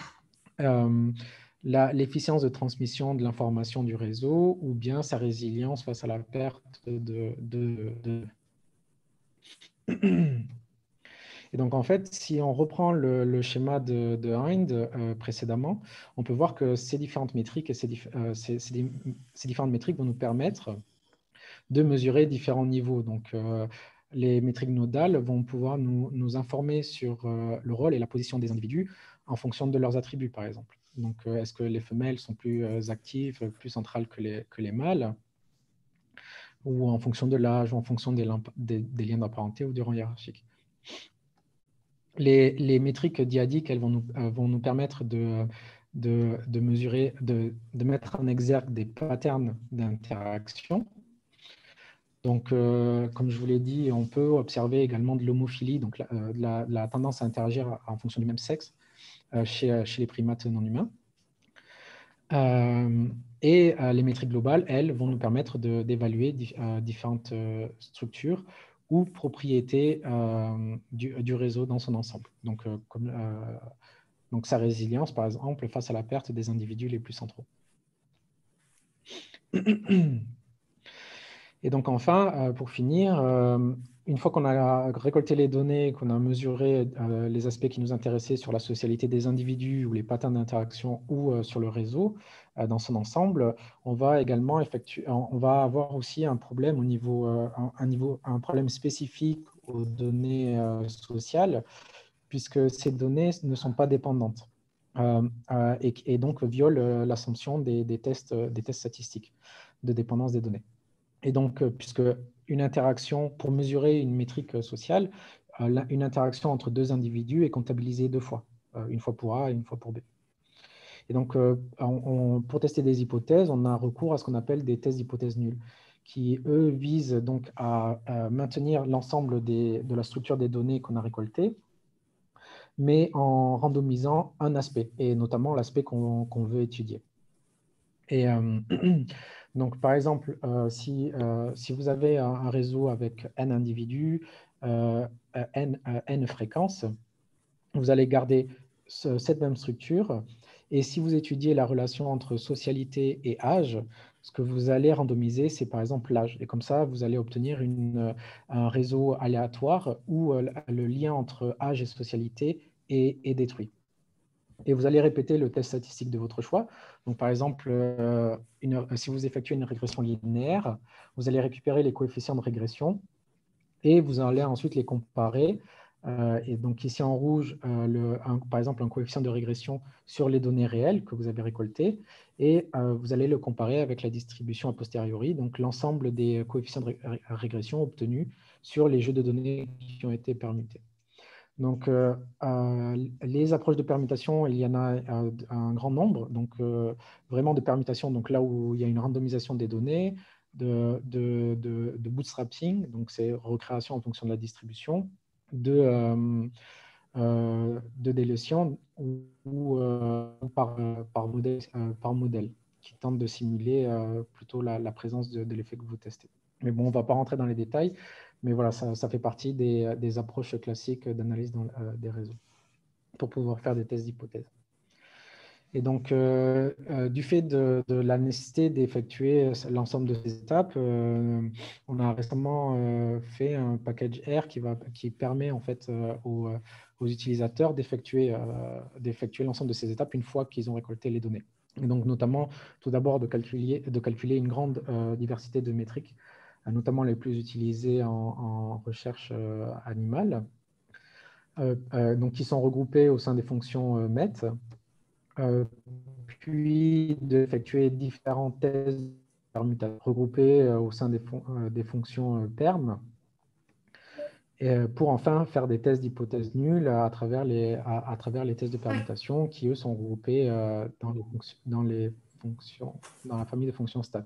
euh, l'efficience de transmission de l'information du réseau ou bien sa résilience face à la perte de... de, de... Et donc, en fait, si on reprend le, le schéma de, de Hind euh, précédemment, on peut voir que ces différentes métriques et ces, dif euh, ces, ces, ces différentes métriques vont nous permettre de mesurer différents niveaux. Donc, euh, les métriques nodales vont pouvoir nous, nous informer sur euh, le rôle et la position des individus en fonction de leurs attributs, par exemple. Donc, euh, est-ce que les femelles sont plus euh, actives, plus centrales que les, que les mâles, ou en fonction de l'âge, ou en fonction des, des, des liens de parenté ou du rang hiérarchique. Les, les métriques dyadiques, elles vont nous, euh, vont nous permettre de, de, de mesurer, de, de mettre en exergue des patterns d'interaction. Donc, euh, comme je vous l'ai dit, on peut observer également de l'homophilie, donc la, euh, la, la tendance à interagir en fonction du même sexe euh, chez, chez les primates non humains. Euh, et euh, les métriques globales, elles, vont nous permettre d'évaluer di euh, différentes euh, structures ou propriétés euh, du, du réseau dans son ensemble. Donc, euh, comme, euh, donc, sa résilience, par exemple, face à la perte des individus les plus centraux. Et donc, enfin, euh, pour finir, euh, une fois qu'on a récolté les données, qu'on a mesuré euh, les aspects qui nous intéressaient sur la socialité des individus ou les patterns d'interaction ou euh, sur le réseau euh, dans son ensemble, on va également effectuer, on va avoir aussi un problème au niveau, euh, un, un niveau, un problème spécifique aux données euh, sociales, puisque ces données ne sont pas dépendantes euh, euh, et, et donc violent euh, l'assumption des, des, tests, des tests statistiques de dépendance des données. Et donc, puisque une interaction, pour mesurer une métrique sociale, une interaction entre deux individus est comptabilisée deux fois, une fois pour A et une fois pour B. Et donc, on, on, pour tester des hypothèses, on a recours à ce qu'on appelle des tests d'hypothèse nulle, qui, eux, visent donc à, à maintenir l'ensemble de la structure des données qu'on a récoltées, mais en randomisant un aspect, et notamment l'aspect qu'on qu'on veut étudier. Et euh, donc, par exemple, euh, si, euh, si vous avez un, un réseau avec n individus, euh, n, euh, n fréquences, vous allez garder ce, cette même structure. Et si vous étudiez la relation entre socialité et âge, ce que vous allez randomiser, c'est par exemple l'âge. Et comme ça, vous allez obtenir une, un réseau aléatoire où euh, le lien entre âge et socialité est, est détruit. Et vous allez répéter le test statistique de votre choix. Donc, par exemple, euh, une, si vous effectuez une régression linéaire, vous allez récupérer les coefficients de régression et vous allez ensuite les comparer. Euh, et donc, ici en rouge, euh, le, un, par exemple, un coefficient de régression sur les données réelles que vous avez récoltées. Et euh, vous allez le comparer avec la distribution a posteriori, donc l'ensemble des coefficients de régression obtenus sur les jeux de données qui ont été permutés. Donc, euh, euh, les approches de permutation, il y en a euh, un grand nombre. Donc, euh, vraiment de permutation, donc là où il y a une randomisation des données, de, de, de, de bootstrapping, donc c'est recréation en fonction de la distribution, de, euh, euh, de délétion ou, ou euh, par, par, modèle, euh, par modèle, qui tente de simuler euh, plutôt la, la présence de, de l'effet que vous testez. Mais bon, on ne va pas rentrer dans les détails. Mais voilà, ça, ça fait partie des, des approches classiques d'analyse euh, des réseaux pour pouvoir faire des tests d'hypothèse. Et donc, euh, euh, du fait de, de la nécessité d'effectuer l'ensemble de ces étapes, euh, on a récemment euh, fait un package R qui, va, qui permet en fait euh, aux, aux utilisateurs d'effectuer euh, d'effectuer l'ensemble de ces étapes une fois qu'ils ont récolté les données. Et donc, notamment, tout d'abord, de calculer, de calculer une grande euh, diversité de métriques, notamment les plus utilisées en, en recherche euh, animale, euh, euh, donc qui sont regroupées au sein des fonctions euh, met, euh, puis d'effectuer différents tests regroupés euh, au sein des, fon euh, des fonctions euh, perm, et pour enfin faire des tests d'hypothèse nulle à travers, les, à, à travers les tests de permutation qui, eux, sont regroupés euh, dans, les dans, les fonctions, dans la famille de fonctions stat.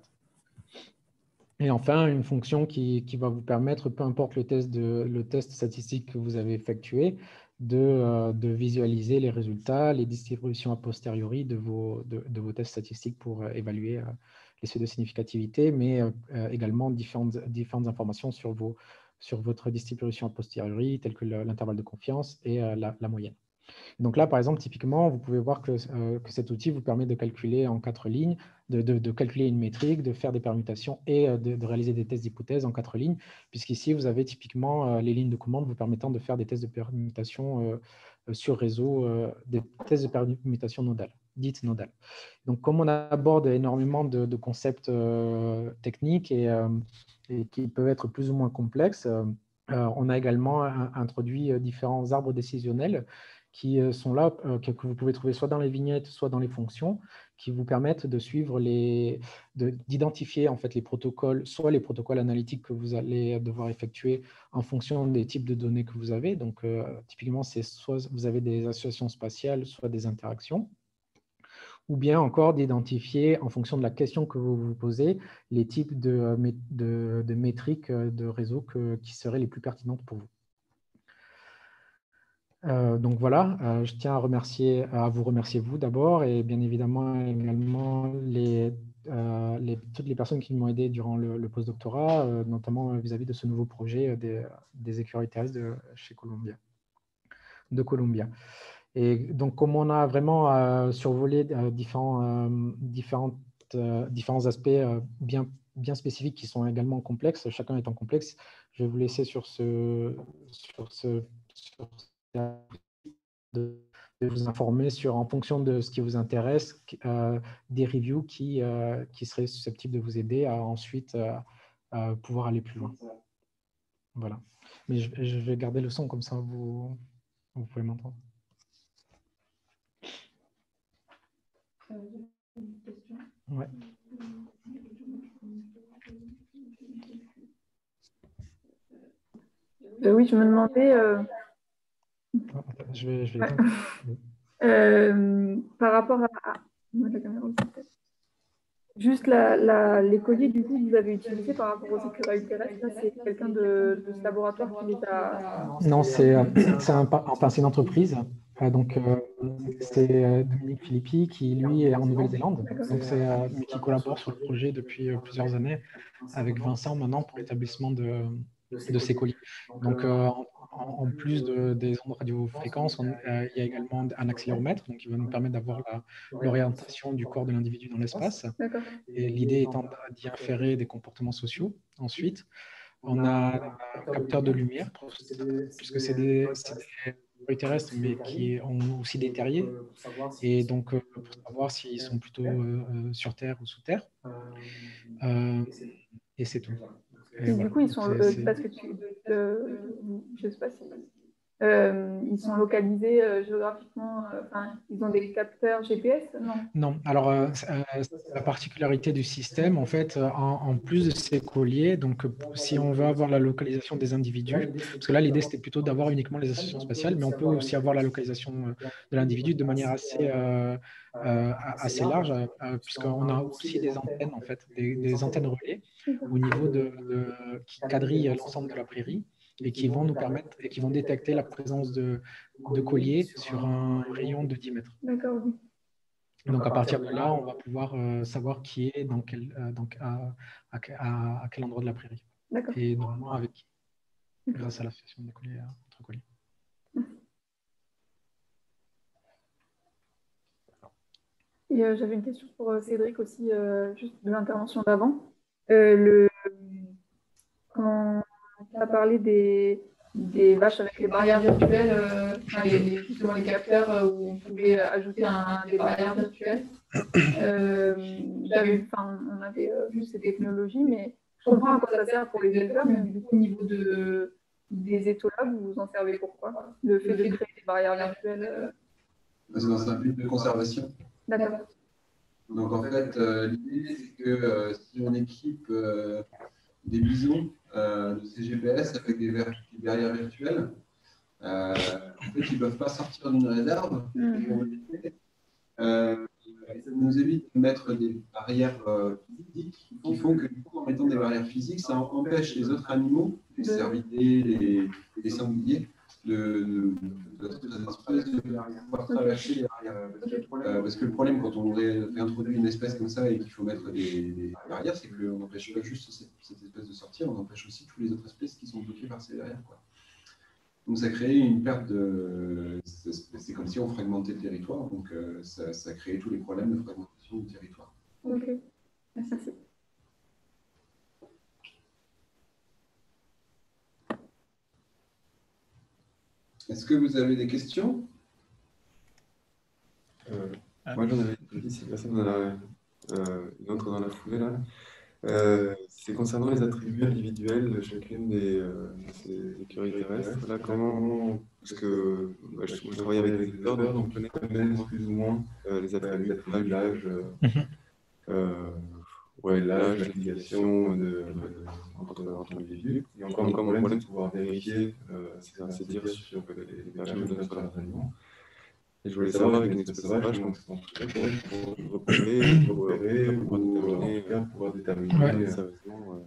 Et enfin, une fonction qui, qui va vous permettre, peu importe le test, de, le test statistique que vous avez effectué, de, euh, de visualiser les résultats, les distributions a posteriori de vos, de, de vos tests statistiques pour euh, évaluer euh, les seuils de significativité, mais euh, également différentes, différentes informations sur, vos, sur votre distribution a posteriori, telles que l'intervalle de confiance et euh, la, la moyenne. Donc là, par exemple, typiquement, vous pouvez voir que, euh, que cet outil vous permet de calculer en quatre lignes, de, de, de calculer une métrique, de faire des permutations et euh, de, de réaliser des tests d'hypothèse en quatre lignes, puisqu'ici, vous avez typiquement euh, les lignes de commande vous permettant de faire des tests de permutation euh, sur réseau, euh, des tests de permutation nodale, dites nodales. Donc, comme on aborde énormément de, de concepts euh, techniques et, euh, et qui peuvent être plus ou moins complexes, euh, on a également introduit différents arbres décisionnels qui sont là, que vous pouvez trouver soit dans les vignettes, soit dans les fonctions, qui vous permettent de suivre les, d'identifier en fait les protocoles, soit les protocoles analytiques que vous allez devoir effectuer en fonction des types de données que vous avez. Donc, euh, typiquement, c'est soit vous avez des associations spatiales, soit des interactions, ou bien encore d'identifier, en fonction de la question que vous vous posez, les types de, de, de métriques de réseau que, qui seraient les plus pertinentes pour vous. Euh, donc voilà, euh, je tiens à, remercier, à vous remercier vous d'abord et bien évidemment également les, euh, les, toutes les personnes qui m'ont aidé durant le, le postdoctorat, euh, notamment vis-à-vis de ce nouveau projet des, des écureuils terrestres de, chez Columbia, de Columbia. Et donc, comme on a vraiment euh, survolé euh, différents, euh, différentes, euh, différents aspects euh, bien, bien spécifiques qui sont également complexes, chacun étant complexe, je vais vous laisser sur ce, sur ce, sur de, de vous informer sur, en fonction de ce qui vous intéresse, euh, des reviews qui, euh, qui seraient susceptibles de vous aider à ensuite euh, à pouvoir aller plus loin. Voilà. Mais je, je vais garder le son, comme ça vous, vous pouvez m'entendre. Ouais. Euh, oui, je me demandais, euh... je vais, je vais ouais. euh, par rapport à, à... la caméra aussi, juste la, la, les colliers du coup que vous avez utilisés par rapport aux écureuils terrestres, c'est quelqu'un de, de ce laboratoire qui les a... Non, c'est un, enfin, une entreprise. Donc, euh, c'est euh, Dominique Filippi qui, lui, est en Nouvelle-Zélande, donc c'est euh, mais qui collabore sur le projet depuis euh, plusieurs années avec Vincent maintenant pour l'établissement de, de ces colliers. Donc, euh, en, en, plus de, des ondes radiofréquences, on, euh, il y a également un accéléromètre, donc qui va nous permettre d'avoir l'orientation du corps de l'individu dans l'espace. Et l'idée étant d'y inférer des comportements sociaux. Ensuite, on a un capteur de lumière, puisque c'est des, des terrestres, mais qui ont aussi des terriers. Et donc, euh, pour savoir s'ils sont plutôt euh, sur Terre ou sous Terre. Euh, et c'est tout. Et, et voilà. Du coup, ils sont, euh, parce que tu, euh, je sais pas si, euh, ils sont localisés euh, géographiquement, enfin, euh, ils ont des capteurs G P S, non? Non, alors euh, euh, la particularité du système, en fait, en, en plus de ces colliers, donc si on veut avoir la localisation des individus, parce que là, l'idée, c'était plutôt d'avoir uniquement les associations spatiales, mais on peut aussi avoir la localisation de l'individu de manière assez, euh, euh, assez large, euh, puisqu'on a aussi des antennes, en fait, des, des antennes relais au niveau de, de qui quadrillent l'ensemble de la prairie et qui vont nous permettre, et qui vont détecter la présence de, de colliers sur un rayon de dix mètres. D'accord, oui. Donc, à partir de là, on va pouvoir euh, savoir qui est dans quel, euh, donc à, à, à, à quel endroit de la prairie. Et normalement, avec qui, grâce à l'association des colliers entre colliers. Et euh, j'avais une question pour euh, Cédric aussi, euh, juste de l'intervention d'avant. Euh, le... Quand tu as parlé des, des vaches avec les barrières virtuelles, euh, enfin, les, les, justement les capteurs euh, où on pouvait ajouter un, des barrières virtuelles, euh, j'avais, enfin, on avait euh, vu ces technologies, mais je comprends à quoi ça sert pour les éleveurs, mais du coup, au niveau de, des étolabs, vous vous en servez pourquoi? Le fait de créer des barrières virtuelles euh... C'est dans un but de conservation. D'accord. Donc en fait, euh, l'idée c'est que euh, si on équipe euh, des bisons euh, de ces G P S avec des, des barrières virtuelles, euh, en fait ils ne peuvent pas sortir d'une réserve. Mmh. Euh, ça nous évite de mettre des barrières euh, physiques qui font que du coup, en mettant des barrières physiques, ça empêche les autres animaux, les cervidés, les, les sangliers, de, de, de, de, de pouvoir traverser les barrières. Euh, parce que le problème quand on réintroduit une espèce comme ça et qu'il faut mettre des, des barrières, c'est qu'on n'empêche pas juste cette, cette espèce de sortir, on empêche aussi toutes les autres espèces qui sont bloquées par ces barrières, quoi. Donc, ça crée une perte de... C'est comme si on fragmentait le territoire, donc euh, ça, ça crée tous les problèmes de fragmentation du territoire. Ok, merci. Est-ce que vous avez des questions? euh, Moi, j'en avais une petite, si personne en a euh, une autre dans la foulée, là. Euh, c'est concernant les attributs individuels de chacune des, euh, de ces écuries terrestres. Là, comment, parce que bah, je, moi, je travaille avec des éditeurs, donc on connaît plus ou moins euh, les attributs de l'âge, euh, euh, ouais, l'âge, l'affiliation de, de, entre, entre individus. Et encore, encore mon problème, c'est de pouvoir vérifier, euh, c'est dire sur que les, les personnes donnent sur leurs aliments. Et je voulais savoir avec une espèce sauvage comment ça fonctionne pour repérer, pour repérer, pour déterminer, pour déterminer sérieusement.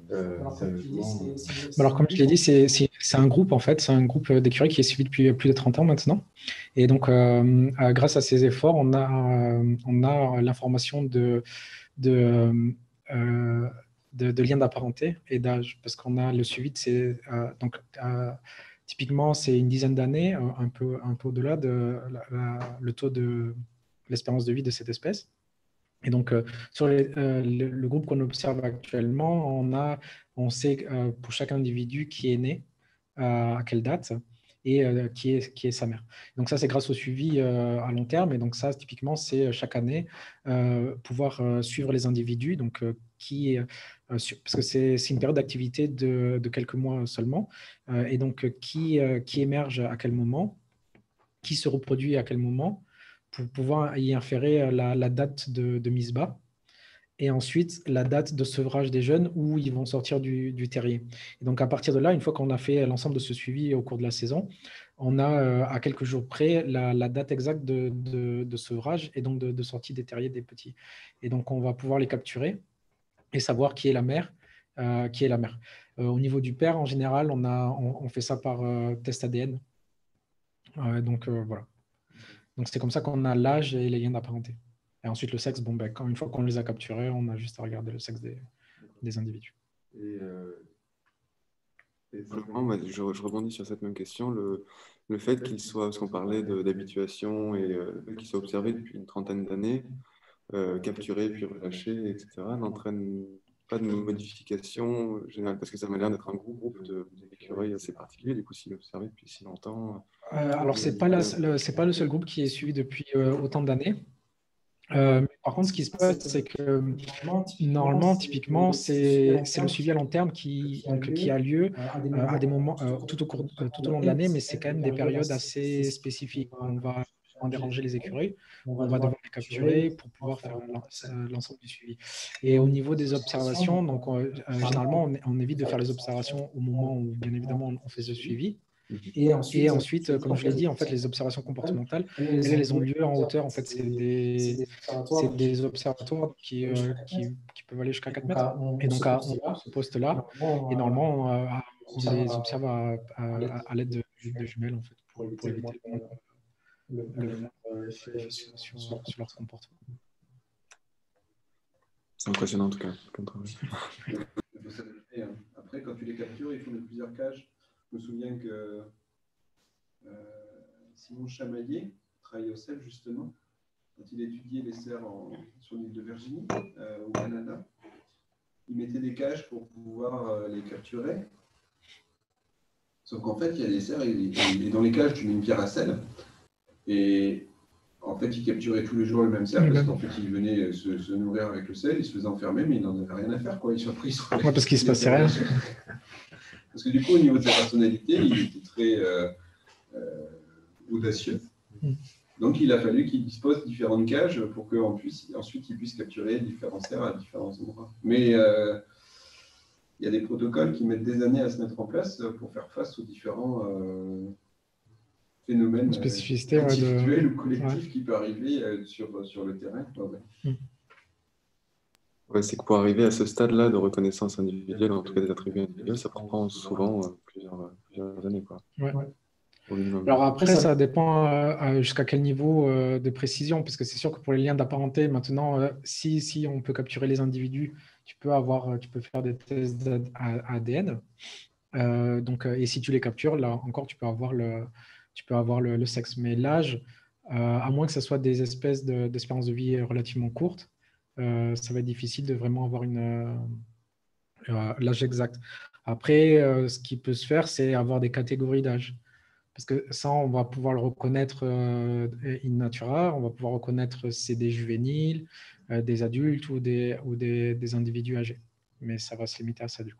Alors, comme je l'ai dit, c'est un groupe, en fait, c'est un groupe d'écuries qui est suivi depuis plus de trente ans maintenant. Et donc, euh, grâce à ces efforts, on a, euh, on a l'information de, de, euh, de, de liens d'apparenté et d'âge, parce qu'on a le suivi de ces... Euh, donc, euh, typiquement, c'est une dizaine d'années, un peu, un peu au-delà de la, la, le taux de l'espérance de vie de cette espèce. Et donc, euh, sur les, euh, le, le groupe qu'on observe actuellement, on, a, on sait euh, pour chaque individu qui est né, euh, à quelle date, et euh, qui, est, qui est sa mère. Donc ça, c'est grâce au suivi euh, à long terme. Et donc ça, typiquement, c'est chaque année euh, pouvoir euh, suivre les individus, donc, euh, qui, euh, sur, parce que c'est une période d'activité de, de quelques mois seulement, euh, et donc qui, euh, qui émerge à quel moment, qui se reproduit à quel moment, pour pouvoir y inférer la, la date de, de mise bas, et ensuite la date de sevrage des jeunes où ils vont sortir du, du terrier. Et donc à partir de là, une fois qu'on a fait l'ensemble de ce suivi au cours de la saison, on a euh, à quelques jours près la, la date exacte de, de, de sevrage et donc de, de sortie des terriers des petits. Et donc on va pouvoir les capturer et savoir qui est la mère, euh, qui est la mère. Euh, au niveau du père, en général, on, a, on, on fait ça par euh, test A D N. Euh, donc euh, voilà. Donc c'est comme ça qu'on a l'âge et les liens d'apparenté. Et ensuite, le sexe, bon, ben, quand, une fois qu'on les a capturés, on a juste à regarder le sexe des, des individus. Et, euh, et simplement, bah, je, je rebondis sur cette même question. Le, le fait qu'il soit, parce qu'on parlait d'habituation et euh, qu'il soit observé depuis une trentaine d'années, euh, capturé puis relâché, et cetera, n'entraîne pas de modification générale, parce que ça m'a l'air d'être un gros groupe d'écureuils assez particulier, du coup, s'il est observé depuis si longtemps. Euh, alors, ce n'est pas, pas le seul groupe qui est suivi depuis euh, autant d'années. Euh, par contre, ce qui se passe, c'est que normalement, typiquement, c'est le suivi à long terme qui, donc, qui a lieu euh, à des moments euh, tout, au cours, euh, tout au long de l'année, mais c'est quand même des périodes assez spécifiques. On va en déranger les écureuils, on va devoir les capturer pour pouvoir faire l'ensemble du suivi. Et au niveau des observations, donc, euh, généralement, on, on évite de faire les observations au moment où, bien évidemment, on fait ce suivi. Et ensuite, Et ensuite comme je l'ai dit, en fait, les observations comportementales, elles, elles ont lieu en hauteur. En fait, c'est des, des observatoires qui, euh, qui, qui peuvent aller jusqu'à quatre mètres. Et donc, à, on se poste là. Et normalement, euh, on les observe à, à, à l'aide de, de jumelles, en fait, pour, pour éviter le, le, le sur, sur, sur leur comportement. C'est impressionnant, en tout cas. Après, quand tu les captures, ils font de plusieurs cages. Je me souviens que euh, Simon Chamaillier travaillait au C E L justement, quand il étudiait les cerfs en, sur l'île de Virginie, euh, au Canada. Il mettait des cages pour pouvoir euh, les capturer. Sauf qu'en fait, il y a des cerfs, et, et dans les cages, tu mets une pierre à sel. Et en fait, il capturait tous les jours le même cerf, parce qu'en fait, il venait se, se nourrir avec le sel, il se faisait enfermer, mais il n'en avait rien à faire, quoi. Il surpris sur les... Ouais, parce qu'il ne se passait rien. Parce que du coup, au niveau de sa personnalité, il était très euh, euh, audacieux. Donc, il a fallu qu'il dispose de différentes cages pour qu'ensuite, il puisse capturer différents cerfs à différents endroits. Mais euh, il y a des protocoles qui mettent des années à se mettre en place pour faire face aux différents euh, phénomènes spécificités, euh, individuels ouais, de... ou collectifs ouais. qui peuvent arriver euh, sur, sur le terrain. Ouais, ouais. Mm. Ouais, c'est que pour arriver à ce stade-là de reconnaissance individuelle, en tout cas des attributs individuels, ça prend souvent euh, plusieurs, euh, plusieurs années, quoi. Ouais. Au minimum. Alors après, ça dépend euh, jusqu'à quel niveau euh, de précision, parce que c'est sûr que pour les liens d'apparenté, maintenant, euh, si, si on peut capturer les individus, tu peux avoir, tu peux faire des tests A D N. Euh, donc, et si tu les captures, là encore, tu peux avoir le, tu peux avoir le, le sexe. Mais l'âge, euh, à moins que ce soit des espèces de, d'espérance de vie relativement courtes, euh, ça va être difficile de vraiment avoir une, euh, l'âge exact. Après, euh, ce qui peut se faire, c'est avoir des catégories d'âge. Parce que ça, on va pouvoir le reconnaître euh, in natura, on va pouvoir reconnaître si c'est des juvéniles, euh, des adultes ou, des, ou des, des individus âgés. Mais ça va se limiter à ça du coup.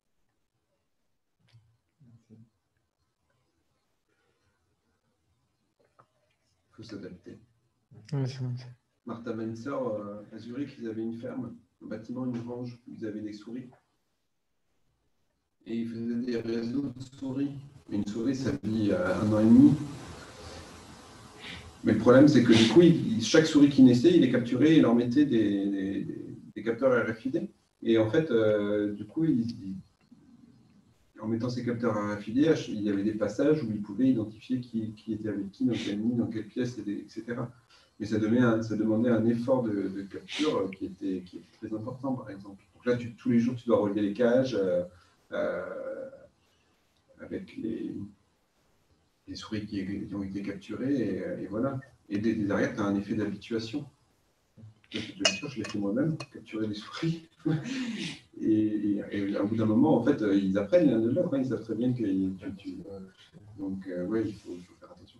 Il faut s'adapter. Ouais, c'est vrai. Martha Menzer, euh, à Zurich, ils avaient une ferme, un bâtiment, une grange, où ils avaient des souris. Et ils faisaient des réseaux de souris. Une souris, ça vit euh, un an et demi. Mais le problème, c'est que du coup, il, chaque souris qui naissait, il les capturait et leur mettait des, des, des capteurs R F I D. Et en fait, euh, du coup, il, il, en mettant ces capteurs R F I D, il y avait des passages où il pouvait identifier qui, qui était avec qui, dans quelle nuit, dans quelle pièce, et cetera. Mais ça, un, ça demandait un effort de, de capture qui était, qui était très important, par exemple. Donc là, tu, tous les jours, tu dois relever les cages euh, euh, avec les, les souris qui, qui ont été capturées, et, et voilà. Et derrière, tu as un effet d'habituation. Je l'ai fait moi-même, capturer des souris. et, et, et au bout d'un moment, en fait, ils apprennent l'un de l'autre, hein, ils savent très bien que tu, tu... Donc, euh, ouais, il faut, il faut faire attention.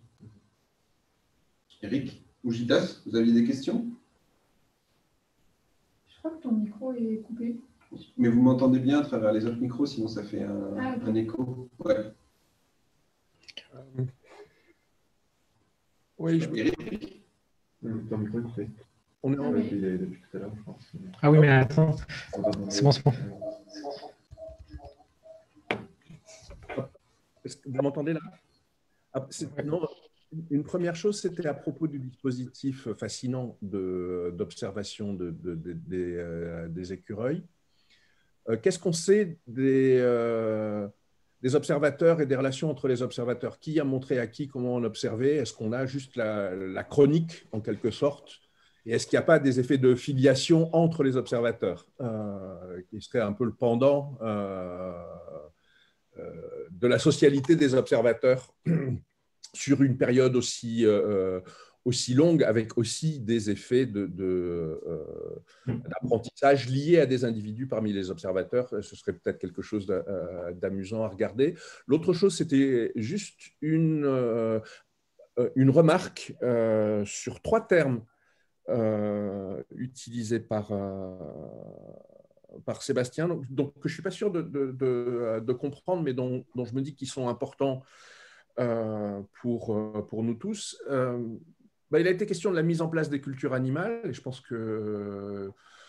Eric ou Gitas, vous aviez des questions? Je crois que ton micro est coupé. Mais vous m'entendez bien à travers les autres micros, sinon ça fait un, ah, okay. un écho. Ouais. Euh... Oui, je... Eric. Ton micro est coupé. On est en... depuis, depuis tout à l'heure, je pense. Ah oui, mais attends. C'est bon, c'est bon. Est-ce que vous m'entendez là? Ah, non, une première chose, c'était à propos du dispositif fascinant d'observation de, de, de, de, des, euh, des écureuils. Euh, Qu'est-ce qu'on sait des, euh, des observateurs et des relations entre les observateurs? Qui a montré à qui comment on observait? Est-ce qu'on a juste la, la chronique, en quelque sorte? Et est-ce qu'il n'y a pas des effets de filiation entre les observateurs, euh, qui serait un peu le pendant euh, euh, de la socialité des observateurs sur une période aussi, euh, aussi longue, avec aussi des effets de, de, euh, d'apprentissage liés à des individus parmi les observateurs? Ce serait peut-être quelque chose d'amusant à regarder. L'autre chose, c'était juste une, euh, une remarque euh, sur trois termes Euh, utilisé par, euh, par Sébastien, donc, donc que je ne suis pas sûr de, de, de, de comprendre, mais dont, dont je me dis qu'ils sont importants euh, pour, pour nous tous. Euh, bah, il a été question de la mise en place des cultures animales, et je pense que euh,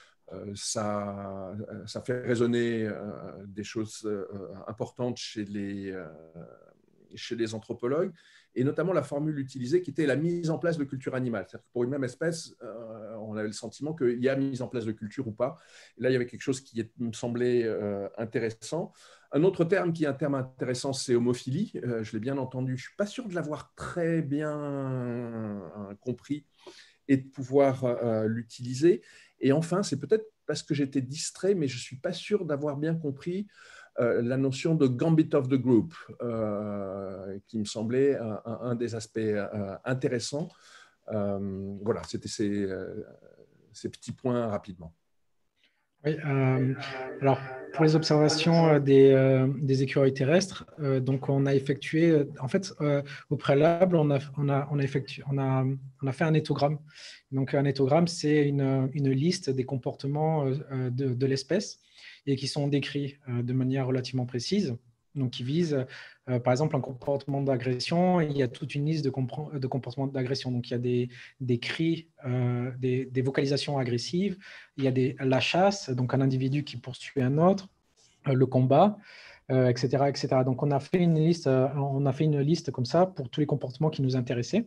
ça, ça fait résonner euh, des choses euh, importantes chez les, euh, chez les anthropologues, et notamment la formule utilisée qui était la mise en place de culture animale. C'est-à-dire que pour une même espèce, euh, on avait le sentiment qu'il y a mise en place de culture ou pas. Et là, il y avait quelque chose qui est, me semblait euh, intéressant. Un autre terme qui est un terme intéressant, c'est homophilie. Euh, je l'ai bien entendu. Je ne suis pas sûr de l'avoir très bien euh, compris et de pouvoir euh, l'utiliser. Et enfin, c'est peut-être parce que j'étais distrait, mais je ne suis pas sûr d'avoir bien compris Euh, la notion de gambit of the group, euh, qui me semblait un, un des aspects euh, intéressants. Euh, voilà, c'était ces, euh, ces petits points rapidement. Oui, euh, alors pour les observations des, euh, des écureuils terrestres, euh, donc on a effectué, en fait, euh, au préalable, on a, on a, on a effectué, on a, on a fait un éthogramme. Donc un éthogramme, c'est une, une liste des comportements euh, de, de l'espèce et qui sont décrits euh, de manière relativement précise. Donc, qui visent, euh, par exemple, un comportement d'agression. Il y a toute une liste de, de comportements d'agression. Donc, il y a des, des cris, euh, des, des vocalisations agressives. Il y a des, la chasse, donc un individu qui poursuit un autre, euh, le combat, euh, et cetera, et cetera. Donc, on a fait une liste, euh, on a fait une liste comme ça pour tous les comportements qui nous intéressaient.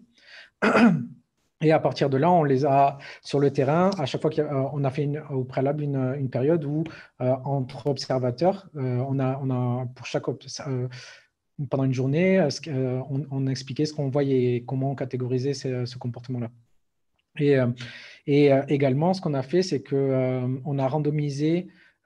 Et à partir de là, on les a sur le terrain. À chaque fois qu'on a fait une, au préalable une, une période où, euh, entre observateurs, euh, on, a, on a pour chaque euh, pendant une journée, euh, on, on expliquait ce qu'on voyait et comment catégoriser ce, ce comportement-là. Et, euh, et euh, également, ce qu'on a fait, c'est qu'on euh, a randomisé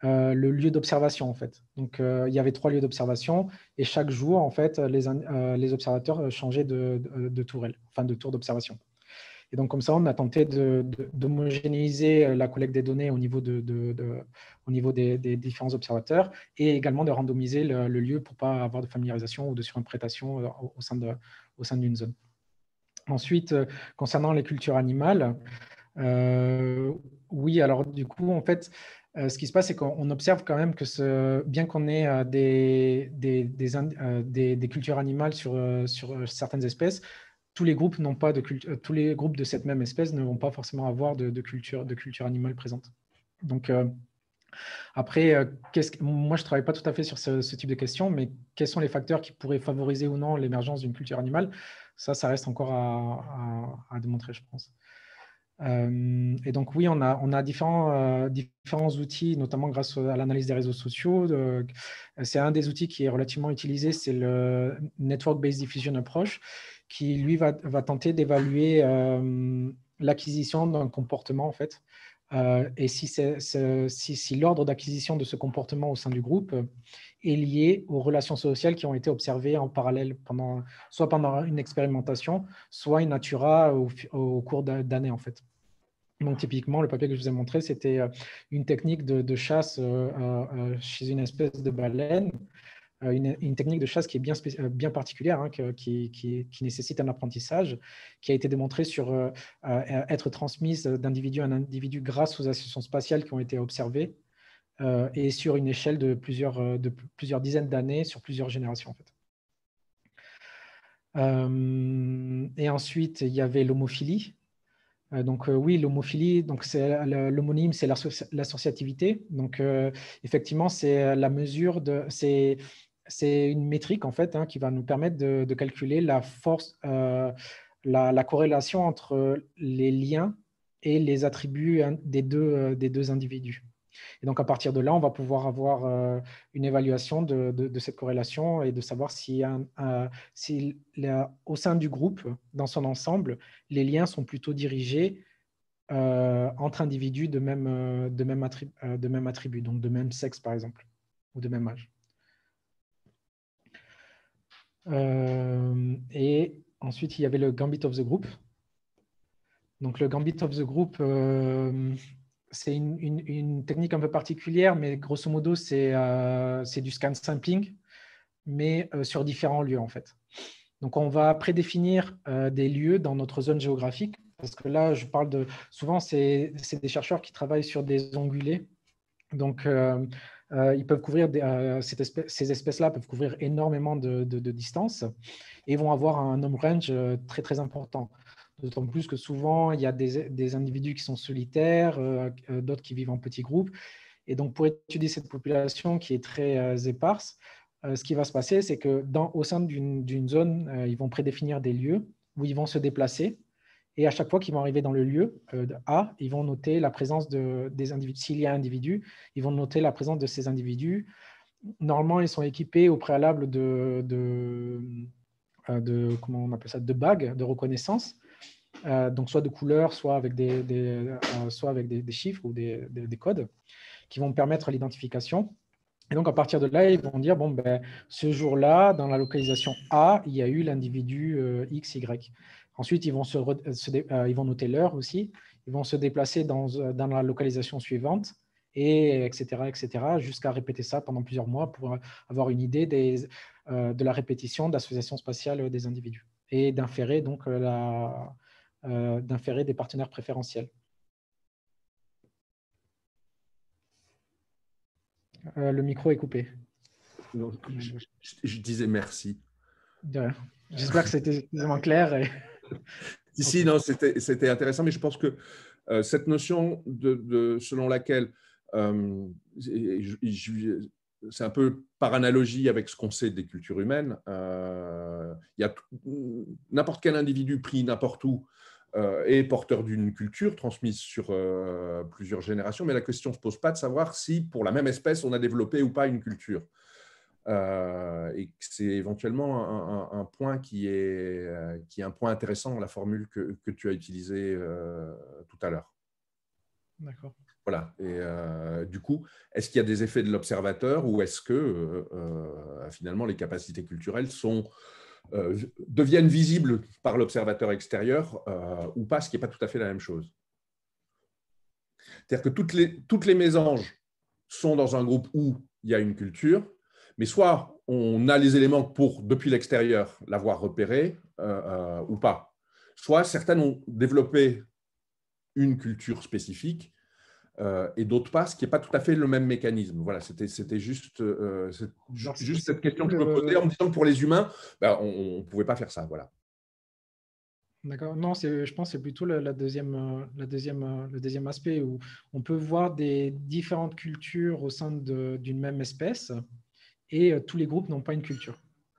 euh, le lieu d'observation, en fait. Donc, euh, il y avait trois lieux d'observation et chaque jour, en fait, les, euh, les observateurs changeaient de, de, de tourelle, enfin de tour d'observation. Et donc, comme ça, on a tenté d'homogénéiser de, de, la collecte des données au niveau, de, de, de, au niveau des, des différents observateurs et également de randomiser le, le lieu pour ne pas avoir de familiarisation ou de surinterprétation au, au sein de, au sein d'une zone. Ensuite, concernant les cultures animales, euh, oui, alors du coup, en fait, euh, ce qui se passe, c'est qu'on observe quand même que ce, bien qu'on ait euh, des, des, des, euh, des, des cultures animales sur, euh, sur certaines espèces, tous les groupes n'ont pas de culture, tous les groupes de cette même espèce ne vont pas forcément avoir de, de culture, de culture animale présente. Donc euh, après, euh, que, moi je travaille pas tout à fait sur ce, ce type de questions, mais quels sont les facteurs qui pourraient favoriser ou non l'émergence d'une culture animale? Ça, ça reste encore à, à, à démontrer, je pense. Euh, et donc oui, on a, on a différents, euh, différents outils, notamment grâce à l'analyse des réseaux sociaux. De, c'est un des outils qui est relativement utilisé, c'est le Network-Based Diffusion Approach, qui lui va, va tenter d'évaluer euh, l'acquisition d'un comportement en fait. Euh, et si, c'est, c'est, si, si l'ordre d'acquisition de ce comportement au sein du groupe est lié aux relations sociales qui ont été observées en parallèle, pendant, soit pendant une expérimentation, soit in natura au, au cours d'années en fait. Donc, typiquement, le papier que je vous ai montré, c'était une technique de, de chasse euh, euh, chez une espèce de baleine, euh, une, une technique de chasse qui est bien, bien particulière, hein, qui, qui, qui nécessite un apprentissage, qui a été démontrée sur euh, être transmise d'individu à un individu grâce aux associations spatiales qui ont été observées euh, et sur une échelle de plusieurs, de plusieurs dizaines d'années, sur plusieurs générations, en fait. Euh, et ensuite, il y avait l'homophilie. Donc euh, oui, l'homophilie, donc c'est l'homonyme, c'est l'associativité. Donc euh, effectivement, c'est la mesure de, c'est c'est une métrique en fait hein, qui va nous permettre de, de calculer la force, euh, la, la corrélation entre les liens et les attributs des deux des deux individus. Et donc, à partir de là, on va pouvoir avoir euh, une évaluation de, de, de cette corrélation et de savoir si, un, un, si la, au sein du groupe, dans son ensemble, les liens sont plutôt dirigés euh, entre individus de même, euh, de, même attrib, euh, de même attribut, donc de même sexe, par exemple, ou de même âge. Euh, et ensuite, il y avait le Gambit of the Group. Donc, le Gambit of the Group, euh, c'est une, une, une technique un peu particulière, mais grosso modo, c'est euh, du scan sampling, mais euh, sur différents lieux, en fait. Donc, on va prédéfinir euh, des lieux dans notre zone géographique, parce que là, je parle de… Souvent, c'est des chercheurs qui travaillent sur des ongulés. Donc, euh, euh, ils peuvent couvrir… Des, euh, cette espèce, ces espèces-là peuvent couvrir énormément de, de, de distance et vont avoir un home range très, très important. D'autant plus que souvent, il y a des, des individus qui sont solitaires, euh, d'autres qui vivent en petits groupes. Et donc, pour étudier cette population qui est très euh, éparse, euh, ce qui va se passer, c'est que dans, au sein d'une zone, euh, ils vont prédéfinir des lieux où ils vont se déplacer. Et à chaque fois qu'ils vont arriver dans le lieu euh, A, ils vont noter la présence de, des individus. S'il y a un individu, ils vont noter la présence de ces individus. Normalement, ils sont équipés au préalable de, de, de comment on appelle ça, de bagues de reconnaissance. Euh, donc soit de couleurs, soit avec des, des, euh, soit avec des, des chiffres ou des, des, des codes qui vont permettre l'identification. Et donc, à partir de là, ils vont dire, bon, ben, ce jour-là, dans la localisation A, il y a eu l'individu euh, X, Y. Ensuite, ils vont, se, se euh, ils vont noter l'heure aussi. Ils vont se déplacer dans, dans la localisation suivante, et etc., et cetera, jusqu'à répéter ça pendant plusieurs mois pour avoir une idée des, euh, de la répétition de l'association spatiale des individus et d'inférer donc la, euh, d'inférer des partenaires préférentiels. Euh, le micro est coupé. Non, je, je, je disais merci. J'espère que c'était suffisamment clair. Et... Ici, non, c'était intéressant, mais je pense que euh, cette notion de, de, selon laquelle, euh, c'est un peu par analogie avec ce qu'on sait des cultures humaines, euh, il y a n'importe quel individu pris n'importe où euh, est porteur d'une culture transmise sur euh, plusieurs générations, mais la question ne se pose pas de savoir si, pour la même espèce, on a développé ou pas une culture. Euh, et c'est éventuellement un, un, un point qui est, euh, qui est un point intéressant dans la formule que, que tu as utilisée euh, tout à l'heure. D'accord. Voilà. Et euh, du coup, est-ce qu'il y a des effets de l'observateur ou est-ce que euh, euh, finalement les capacités culturelles sont, euh, deviennent visibles par l'observateur extérieur euh, ou pas, ce qui n'est pas tout à fait la même chose. C'est-à-dire que toutes les, toutes les mésanges sont dans un groupe où il y a une culture, mais soit on a les éléments pour, depuis l'extérieur, l'avoir repéré euh, euh, ou pas. Soit certaines ont développé une culture spécifique euh, et d'autres pas, ce qui n'est pas tout à fait le même mécanisme. Voilà, c'était, c'était juste, euh, c'est Alors, c'est- juste c'est cette question que je le- me posais en me disant que pour les humains, ben, on ne pouvait pas faire ça. Voilà. D'accord. Non, c'est, je pense que c'est plutôt la, la deuxième, euh, la deuxième, euh, le deuxième aspect où on peut voir des différentes cultures au sein de- d'une même espèce et euh, tous les groupes n'ont pas une culture.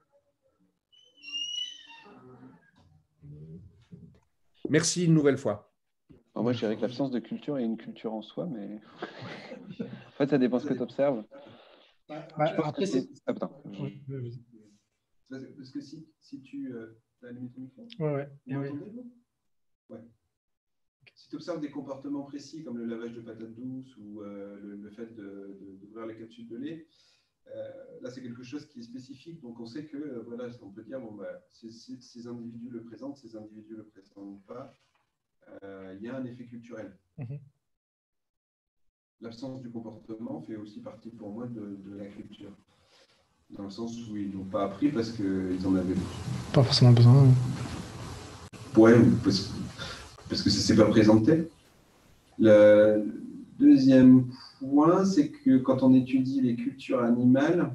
Merci une nouvelle fois. Alors moi, je dirais que l'absence de culture est une culture en soi, mais en fait, ça dépend ce que tu observes. Ouais, après, c'est... Ah, putain. Ouais, vas-y. Parce que si, si tu euh, as allumé ton micro, Ouais, ouais. vous m'entendez, vous ? Ouais. Si tu observes des comportements précis comme le lavage de patates douces ou euh, le, le fait de, de, d'ouvrir les capsules de lait, euh, là c'est quelque chose qui est spécifique. Donc on sait que euh, voilà, on peut dire bon bah ces, ces, ces individus le présentent, ces individus le présentent pas. Euh, il y a un effet culturel. Mm-hmm. L'absence du comportement fait aussi partie pour moi de, de la culture. Dans le sens où ils n'ont pas appris parce qu'ils en avaient pas forcément besoin. Ouais, parce, parce que ça ne s'est pas présenté. Le deuxième point, c'est que quand on étudie les cultures animales,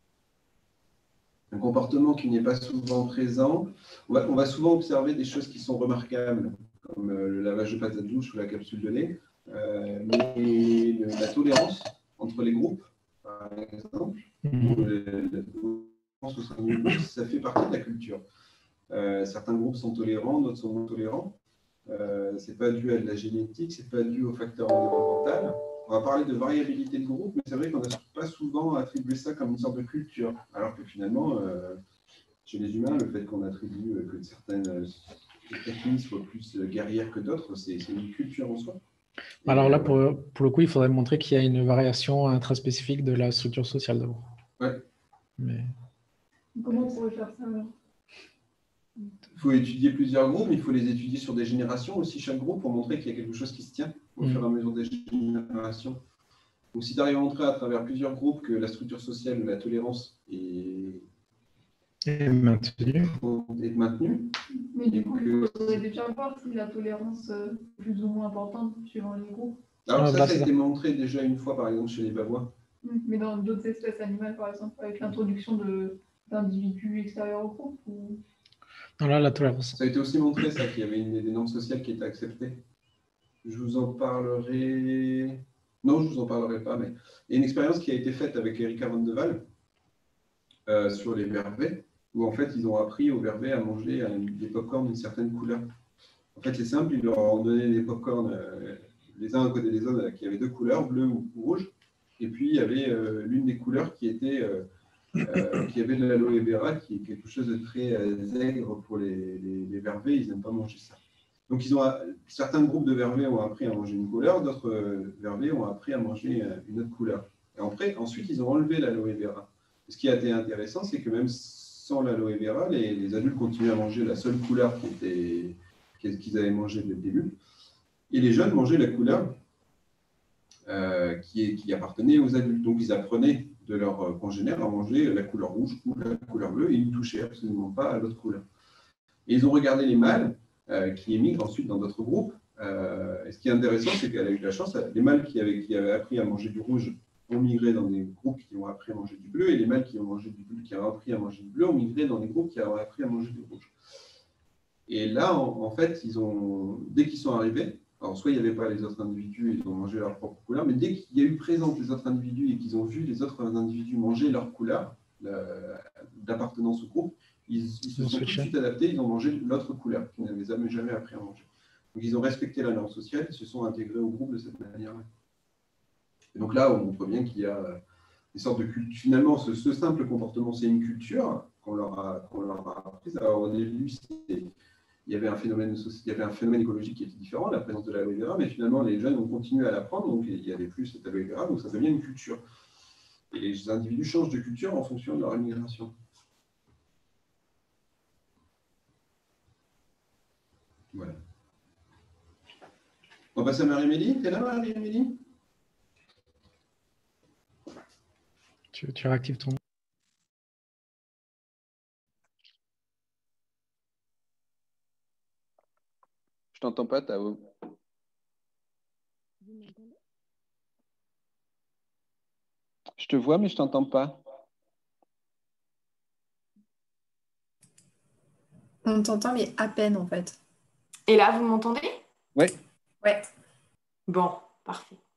un comportement qui n'est pas souvent présent, on va, on va souvent observer des choses qui sont remarquables, comme le lavage de patates douces ou la capsule de lait, euh, mais le, la tolérance entre les groupes, par exemple, Mm-hmm. ou le, la tolérance au sein du groupe, ça fait partie de la culture. Euh, certains groupes sont tolérants, d'autres sont non tolérants. Euh, ce n'est pas dû à de la génétique, ce n'est pas dû au facteur environnemental. On va parler de variabilité de groupe, mais c'est vrai qu'on n'a pas souvent attribué ça comme une sorte de culture. Alors que finalement, euh, chez les humains, le fait qu'on attribue euh, que certaines euh, techniques soient plus euh, guerrières que d'autres, c'est, c'est une culture en soi. Et Alors là, euh, pour, ouais. pour le coup, il faudrait montrer qu'il y a une variation intraspécifique de la structure sociale d'abord. Ouais. Mais... Comment on pourrait faire ça alors ? Il faut étudier plusieurs groupes, mais il faut les étudier sur des générations aussi, chaque groupe, pour montrer qu'il y a quelque chose qui se tient au Mmh. fur et à mesure des générations. Donc, si tu arrives à montrer à travers plusieurs groupes que la structure sociale, la tolérance est, Et maintenu. est maintenue. Mais du coup, il faudrait déjà voir si la tolérance euh, est plus ou moins importante suivant les groupes. Alors, Ah, ça, bah, ça a c'est été ça. montré déjà une fois, par exemple, chez les babouins. Mais dans d'autres espèces animales, par exemple, avec l'introduction de, d'individus extérieurs au groupe ou... Non, là, la tolérance. Ça a été aussi montré, ça, qu'il y avait une, des normes sociales qui étaient acceptées. Je vous en parlerai... Non, je ne vous en parlerai pas, mais il y a une expérience qui a été faite avec Erika Van de Waal euh, sur les vervets, où en fait, ils ont appris aux vervets à manger euh, des pop-corns d'une certaine couleur. En fait, c'est simple, ils leur ont donné des pop-corns euh, les uns à côté des autres, euh, qui avaient deux couleurs, bleu ou, ou rouge, et puis il y avait euh, l'une des couleurs qui était... Euh, Euh, qui avait de l'aloe vera, qui est quelque chose de très euh, aigre pour les, les, les vervets, ils n'aiment pas manger ça. Donc ils ont, certains groupes de vervets ont appris à manger une couleur, d'autres euh, vervets ont appris à manger euh, une autre couleur. Et après, ensuite, ils ont enlevé l'aloe vera. Et ce qui a été intéressant, c'est que même sans l'aloe vera, les, les adultes continuaient à manger la seule couleur qui était, qu'ils avaient mangée dès le début. Et les jeunes mangeaient la couleur euh, qui, est, qui appartenait aux adultes. Donc ils apprenaient de leurs congénères à manger la couleur rouge ou la couleur bleue et ils ne touchaient absolument pas à l'autre couleur. Et ils ont regardé les mâles euh, qui émigrent ensuite dans d'autres groupes. Euh, et ce qui est intéressant, c'est qu'elle a eu de la chance, les mâles qui avaient, qui avaient appris à manger du rouge ont migré dans des groupes qui ont appris à manger du bleu, et les mâles qui ont, mangé du bleu, qui ont appris à manger du bleu ont migré dans des groupes qui ont appris à manger du rouge. Et là, en, en fait, ils ont, dès qu'ils sont arrivés, alors soit il n'y avait pas les autres individus, ils ont mangé leur propre couleur, mais dès qu'il y a eu présence des autres individus et qu'ils ont vu les autres individus manger leur couleur d'appartenance au groupe, ils, ils se sont tout de suite adaptés, ils ont mangé l'autre couleur qu'ils n'avaient jamais, jamais appris à manger. Donc ils ont respecté la norme sociale, ils se sont intégrés au groupe de cette manière-là. Et donc là, on montre bien qu'il y a des sortes de cultures. Finalement, ce, ce simple comportement, c'est une culture qu'on leur a, qu'on leur a apprise. Alors au début, c'est il y avait un phénomène, il y avait un phénomène écologique qui était différent, la présence de l'aloe vera, mais finalement, les jeunes ont continué à la prendre, donc il n'y avait plus cette aloe vera, donc ça devient une culture. Et les individus changent de culture en fonction de leur immigration. Voilà. On passe à Marie-Émilie. T'es là, Marie-Émilie? Tu, tu réactives ton... Je t'entends pas, Tao. Je te vois, mais je t'entends pas. On t'entend, mais à peine en fait. Et là, vous m'entendez? Oui. Ouais. Bon, parfait.